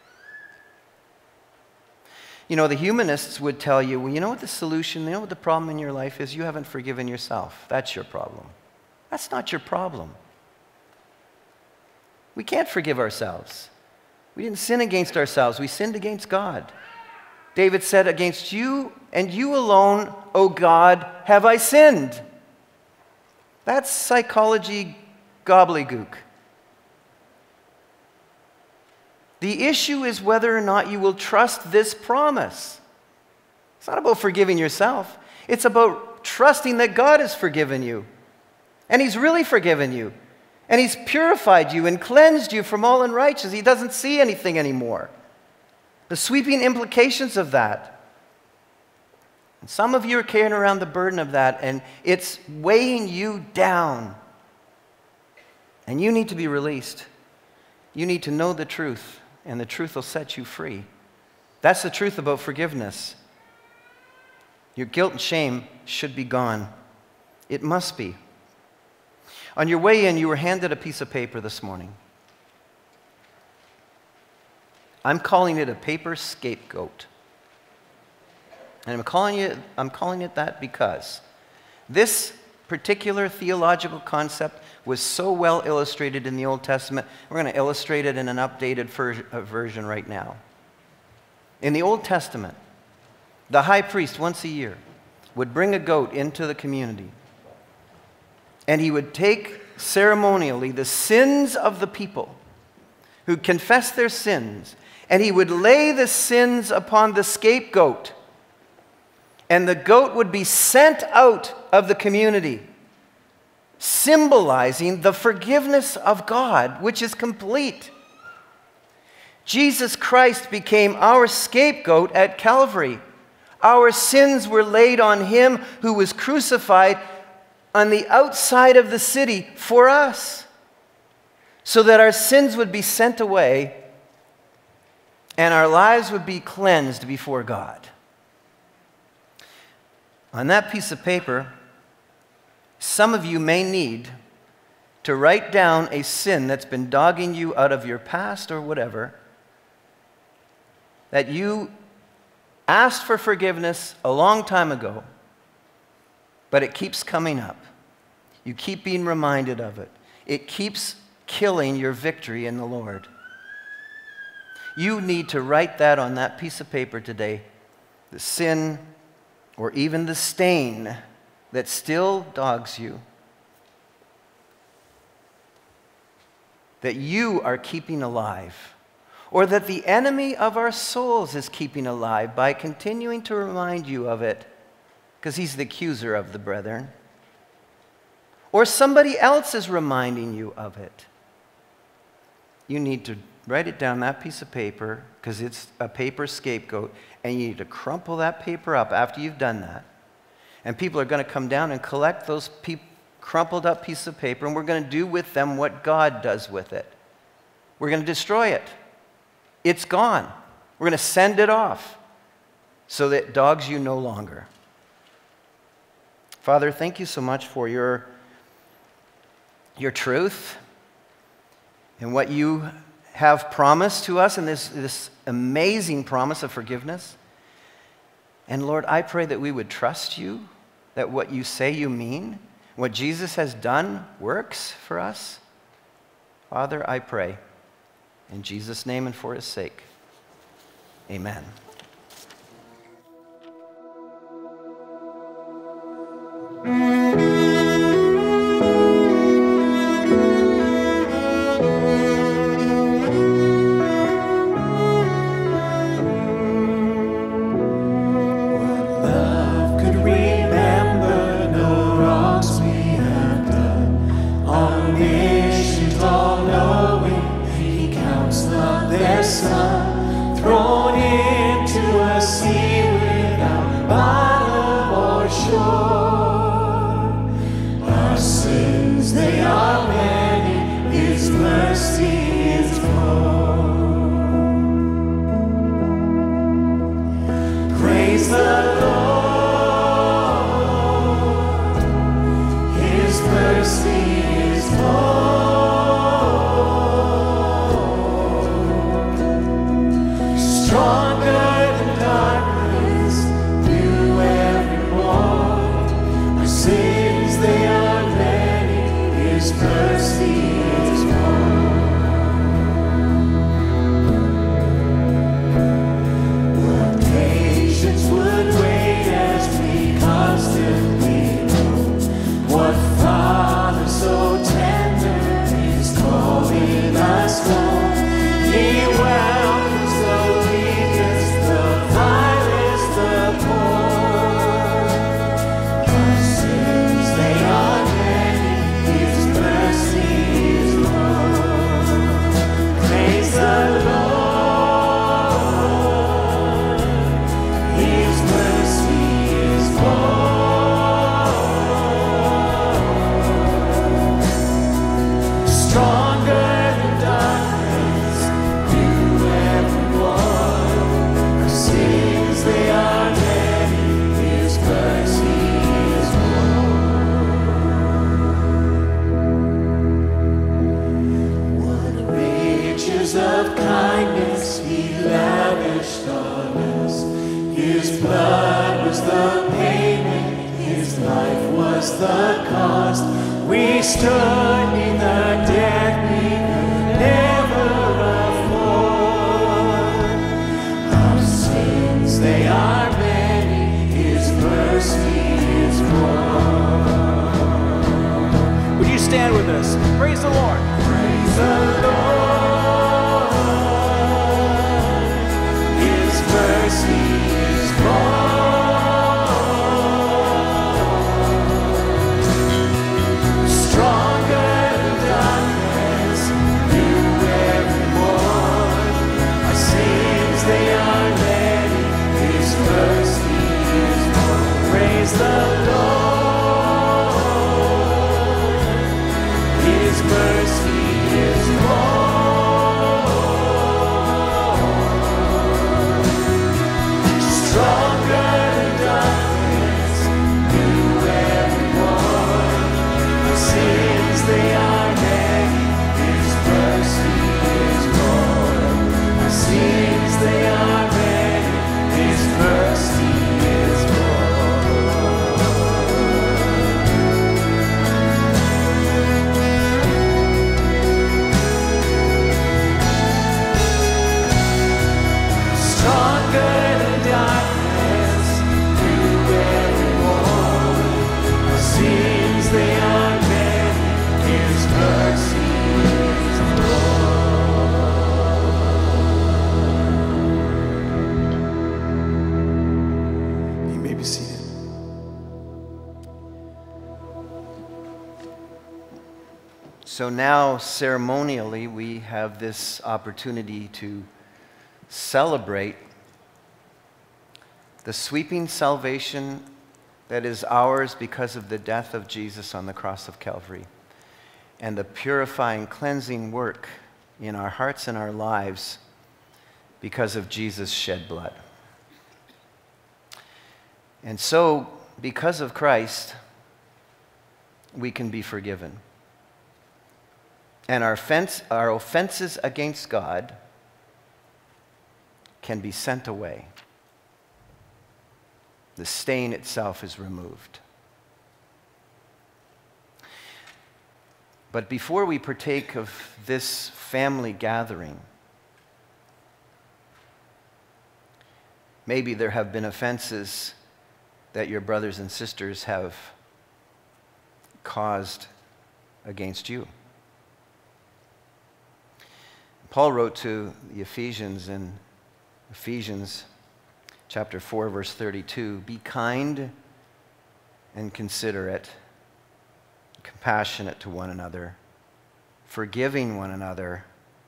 You know, the humanists would tell you, well, you know what the solution, you know what the problem in your life is? You haven't forgiven yourself. That's your problem. That's not your problem. We can't forgive ourselves. We didn't sin against ourselves. We sinned against God. David said, against you and you alone, O God, have I sinned. That's psychology gobbledygook. The issue is whether or not you will trust this promise. It's not about forgiving yourself. It's about trusting that God has forgiven you. And he's really forgiven you. And he's purified you and cleansed you from all unrighteousness. He doesn't see anything anymore. The sweeping implications of that. And some of you are carrying around the burden of that, and it's weighing you down. And you need to be released. You need to know the truth, and the truth will set you free. That's the truth about forgiveness. Your guilt and shame should be gone. It must be. On your way in, you were handed a piece of paper this morning. I'm calling it a paper scapegoat. And I'm calling it that because this particular theological concept was so well illustrated in the Old Testament. We're going to illustrate it in an updated version right now. In the Old Testament, the high priest once a year would bring a goat into the community, and he would take ceremonially the sins of the people who confessed their sins, and he would lay the sins upon the scapegoat, and the goat would be sent out of the community, symbolizing the forgiveness of God, which is complete. Jesus Christ became our scapegoat at Calvary. Our sins were laid on him who was crucified on the outside of the city for us, so that our sins would be sent away and our lives would be cleansed before God. On that piece of paper, some of you may need to write down a sin that's been dogging you out of your past or whatever, that you asked for forgiveness a long time ago, but it keeps coming up. You keep being reminded of it. It keeps killing your victory in the Lord. You need to write that on that piece of paper today, the sin or even the stain that still dogs you, that you are keeping alive, or that the enemy of our souls is keeping alive by continuing to remind you of it, because he's the accuser of the brethren, or somebody else is reminding you of it. You need to write it down, that piece of paper, because it's a paper scapegoat, and you need to crumple that paper up after you've done that. And people are going to come down and collect those crumpled up pieces of paper, and we're going to do with them what God does with it. We're going to destroy it. It's gone. We're going to send it off so that it dogs you no longer. Father, thank you so much for your truth and what you have promised to us in this amazing promise of forgiveness. And Lord, I pray that we would trust you, that what you say you mean, what Jesus has done works for us. Father, I pray in Jesus' name and for his sake. Amen. Stronger than darkness, you riches of kindness He lavished on us. His blood was the payment, His life was the cost. We stood in the debt we could never afford. Our sins, they are many, His mercy is more. Would you stand with us? Praise the Lord. Praise the Lord. His mercy is more. Stronger than darkness, new every morn. Our sins, they are many, His mercy is more. Praise the Lord. His mercy is more. Stronger than darkness, new every morn. Our sins, they are many, His mercy is more. Our sins, they are many, His mercy is stronger than darkness, new every morn. Our sins, they are many, His mercy is more. You may be seated. So now, ceremonially, we have this opportunity to celebrate the sweeping salvation that is ours because of the death of Jesus on the cross of Calvary, and the purifying, cleansing work in our hearts and our lives because of Jesus' shed blood. And so, because of Christ, we can be forgiven. And our offenses against God can be sent away. The stain itself is removed. But before we partake of this family gathering, maybe there have been offenses that your brothers and sisters have caused against you. Paul wrote to the Ephesians in Ephesians chapter 4, verse 32, "Be kind and considerate, compassionate to one another, forgiving one another,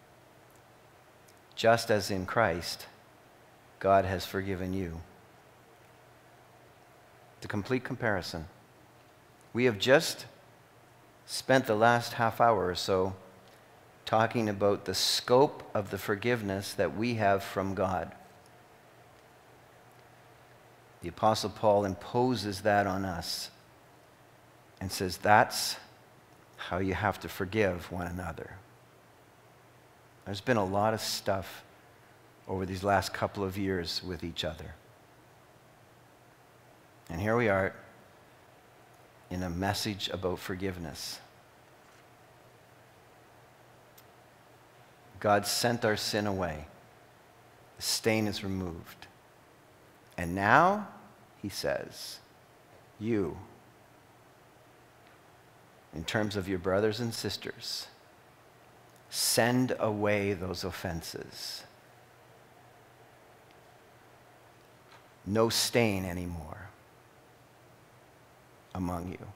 just as in Christ God has forgiven you." The complete comparison. We have just spent the last half hour or so talking about the scope of the forgiveness that we have from God. The Apostle Paul imposes that on us and says that's how you have to forgive one another. There's been a lot of stuff over these last couple of years with each other. And here we are in a message about forgiveness. God sent our sin away. The stain is removed. And now, he says, you, in terms of your brothers and sisters, send away those offenses. No stain anymore among you.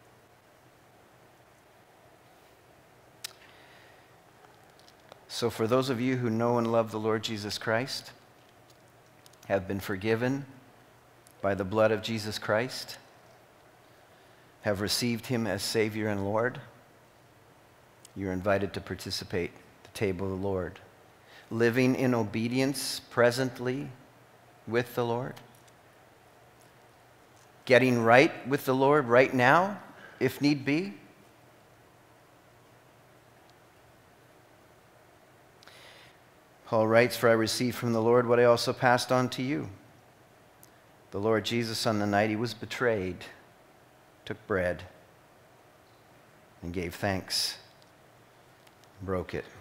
So for those of you who know and love the Lord Jesus Christ, have been forgiven by the blood of Jesus Christ, have received him as Savior and Lord, you're invited to participate at the table of the Lord, living in obedience presently with the Lord, getting right with the Lord right now, if need be. Paul writes, "For I received from the Lord what I also passed on to you. The Lord Jesus, on the night he was betrayed, took bread and gave thanks, broke it."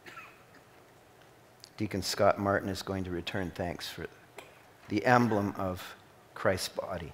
Deacon Scott Martin is going to return thanks for the emblem of Christ's body.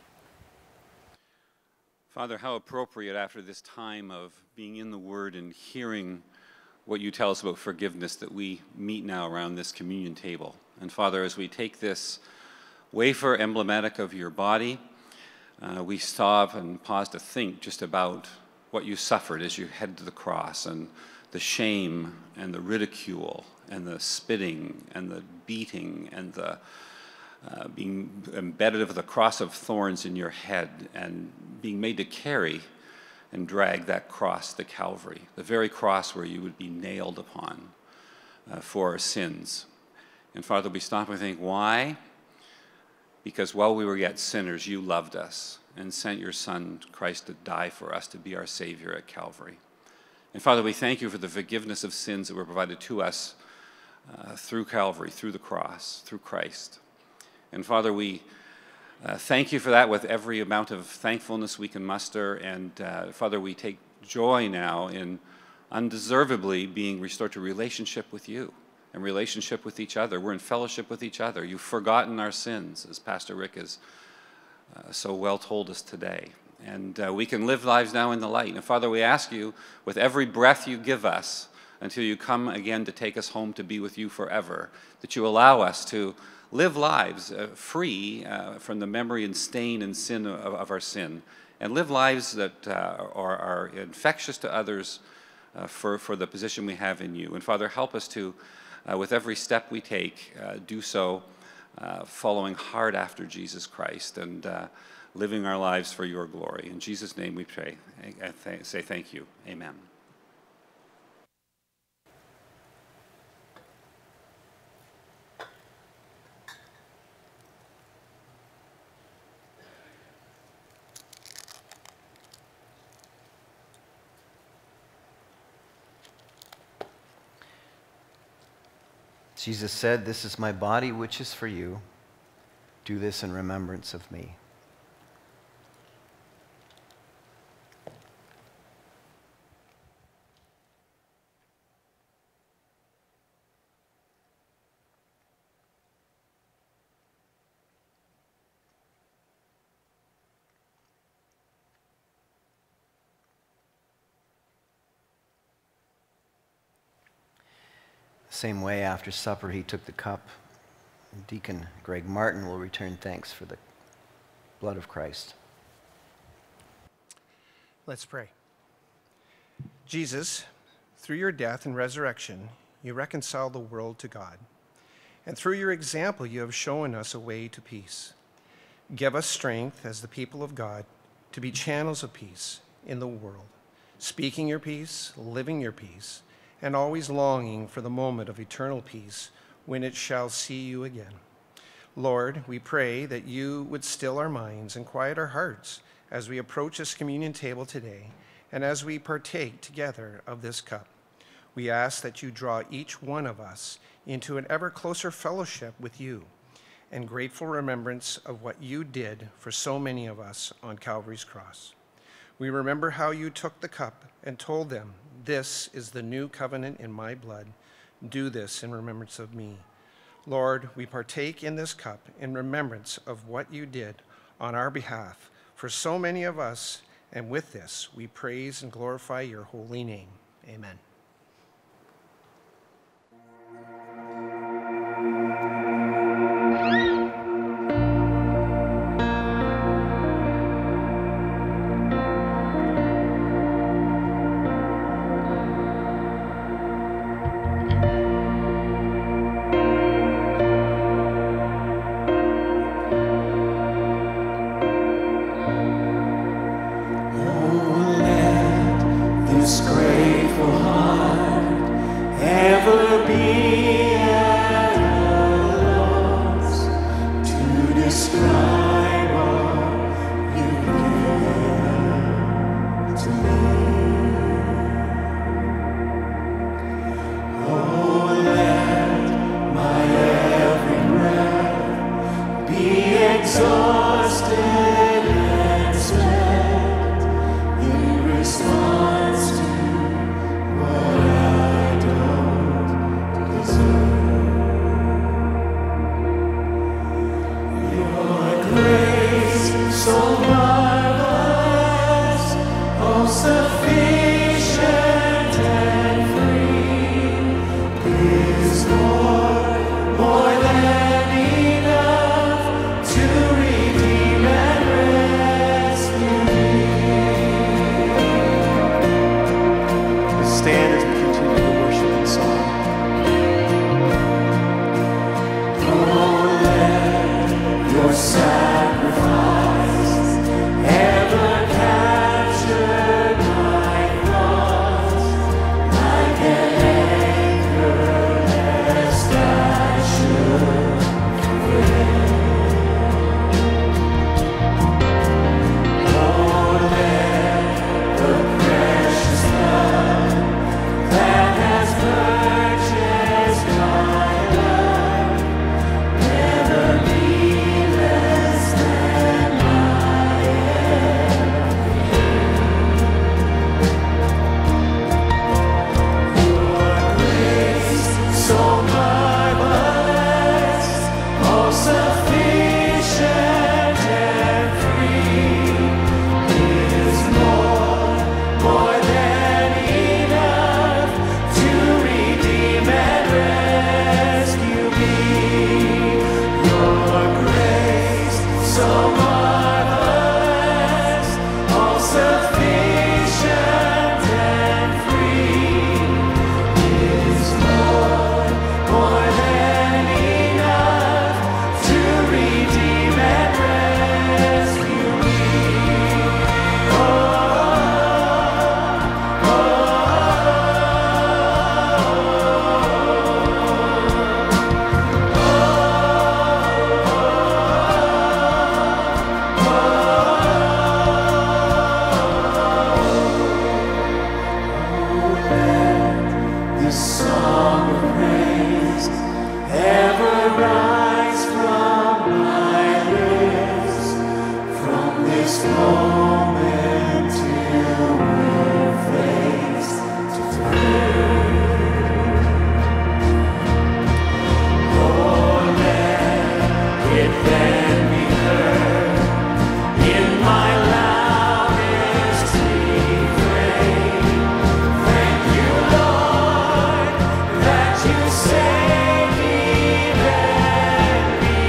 Father, how appropriate after this time of being in the Word and hearing what you tell us about forgiveness that we meet now around this communion table. And Father, as we take this wafer emblematic of your body, we stop and pause to think just about what you suffered as you headed to the cross, and the shame and the ridicule and the spitting and the beating and the being embedded of the cross of thorns in your head and being made to carry and drag that cross to Calvary, the very cross where you would be nailed upon for our sins. And Father, we stop and think, why? Because while we were yet sinners, you loved us and sent your Son, Christ, to die for us, to be our Savior at Calvary. And Father, we thank you for the forgiveness of sins that were provided to us through Calvary, through the cross, through Christ. And Father, we thank you for that with every amount of thankfulness we can muster. And Father, we take joy now in undeservedly being restored to relationship with you and relationship with each other. We're in fellowship with each other. You've forgotten our sins, as Pastor Rick has so well told us today. And we can live lives now in the light. And Father, we ask you, with every breath you give us, until you come again to take us home to be with you forever, that you allow us to live lives free from the memory and stain and sin of our sin, and live lives that are infectious to others for the position we have in you. And Father, help us to, with every step we take, do so following hard after Jesus Christ and living our lives for your glory. In Jesus' name we pray. Say thank you. Amen. Jesus said, "This is my body, which is for you. Do this in remembrance of me." Same way, after supper, he took the cup. Deacon Greg Martin will return thanks for the blood of Christ. Let's pray. Jesus, through your death and resurrection, you reconciled the world to God. And through your example, you have shown us a way to peace. Give us strength as the people of God to be channels of peace in the world, speaking your peace, living your peace, and always longing for the moment of eternal peace when it shall see you again. Lord, we pray that you would still our minds and quiet our hearts as we approach this communion table today and as we partake together of this cup. We ask that you draw each one of us into an ever closer fellowship with you and grateful remembrance of what you did for so many of us on Calvary's cross. We remember how you took the cup and told them, "This is the new covenant in my blood. Do this in remembrance of me." Lord, we partake in this cup in remembrance of what you did on our behalf for so many of us, and with this we praise and glorify your holy name. Amen. Oh, let is more than enough to redeem and rescue me. Let's stand as we continue to worship and song. Oh, let your sacrifice ever capture my thoughts like an anchor lest I should forget. Oh, let the precious blood that has purchased my life never be less than my everything. Your grace so marvelous, all sufficient and free, is more than enough to redeem and rescue me. Your grace so marvelous, all sufficient and free, is more than enough to redeem and rescue me. This song of praise ever rise from my lips, from this moment till we're face to face. Oh, let it then be heard in my loudest refrain. Thank you, Lord, that you saved me then me.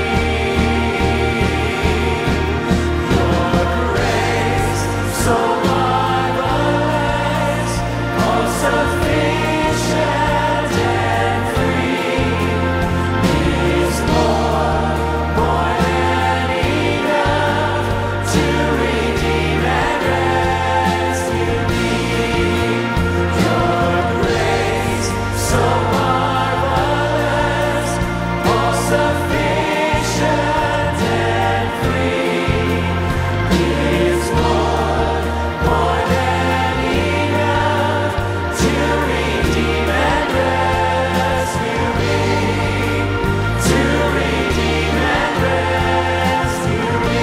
Your grace so marvelous, all sufficient and free, is more than enough to redeem and rescue me. Your grace so marvelous, all sufficient and free, is more than enough to redeem and rescue me. To redeem and rescue me.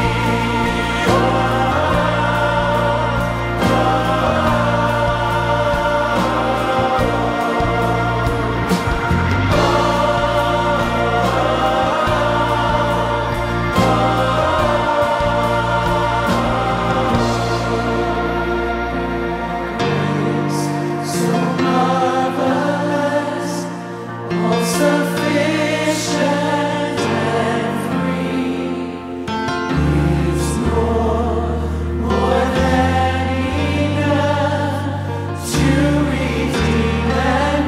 So marvelous, all sufficient and free, is more than enough to redeem and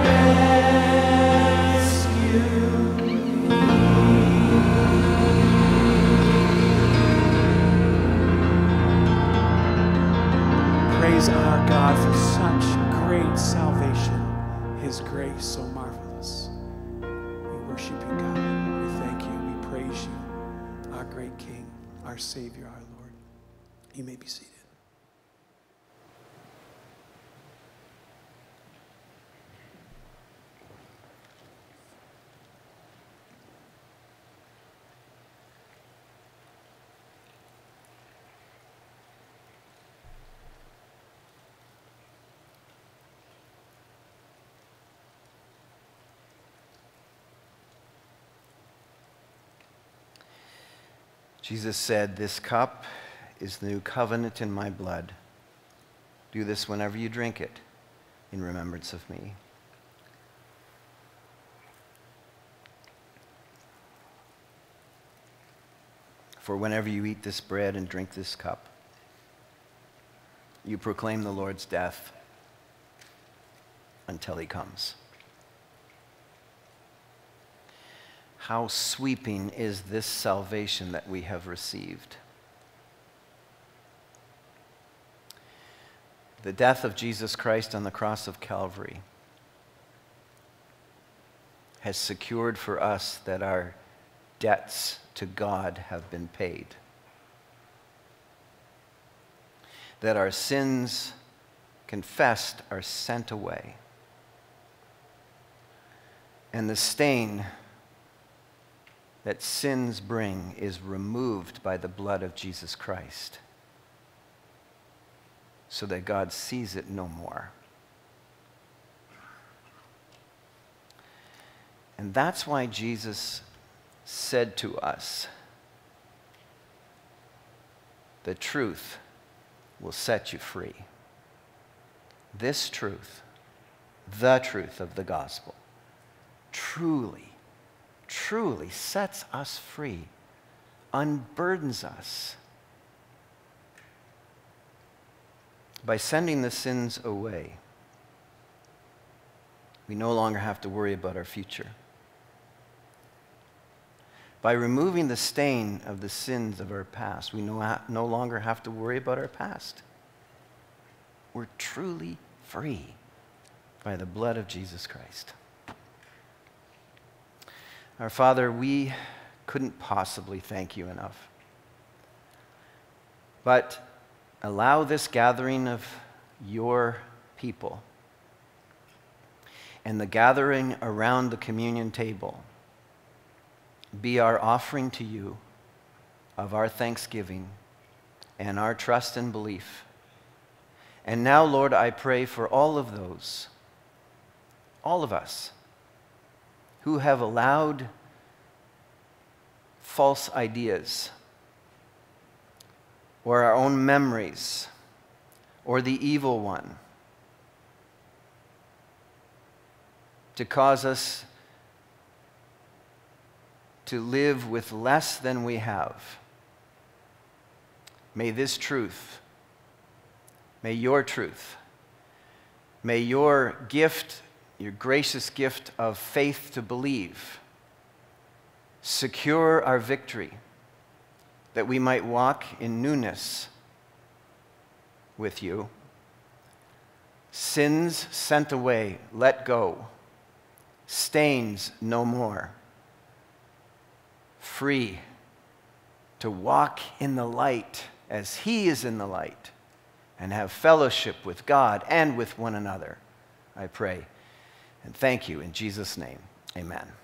Praise our God for such great salvation, His grace so marvelous. We worship you, God. We thank you. We praise you, our great King, our Savior, our Lord. You may be seated. Jesus said, "This cup is the new covenant in my blood. Do this whenever you drink it in remembrance of me." For whenever you eat this bread and drink this cup, you proclaim the Lord's death until he comes. How sweeping is this salvation that we have received. The death of Jesus Christ on the cross of Calvary has secured for us that our debts to God have been paid. That our sins confessed are sent away. And the stain that sins bring is removed by the blood of Jesus Christ, so that God sees it no more. And that's why Jesus said to us, the truth will set you free. This truth, the truth of the gospel, truly sets us free, unburdens us by sending the sins away. We no longer have to worry about our future. By removing the stain of the sins of our past, we no longer have to worry about our past. We're truly free by the blood of Jesus Christ. Our Father, we couldn't possibly thank you enough. But allow this gathering of your people and the gathering around the communion table be our offering to you of our thanksgiving and our trust and belief. And now, Lord, I pray for all of those, all of us, who have allowed false ideas or our own memories or the evil one to cause us to live with less than we have. May this truth, may your truth, may your gift, your gracious gift of faith to believe, secure our victory, that we might walk in newness with you. Sins sent away, let go. Stains no more. Free to walk in the light as he is in the light and have fellowship with God and with one another, I pray. And thank you in Jesus' name. Amen.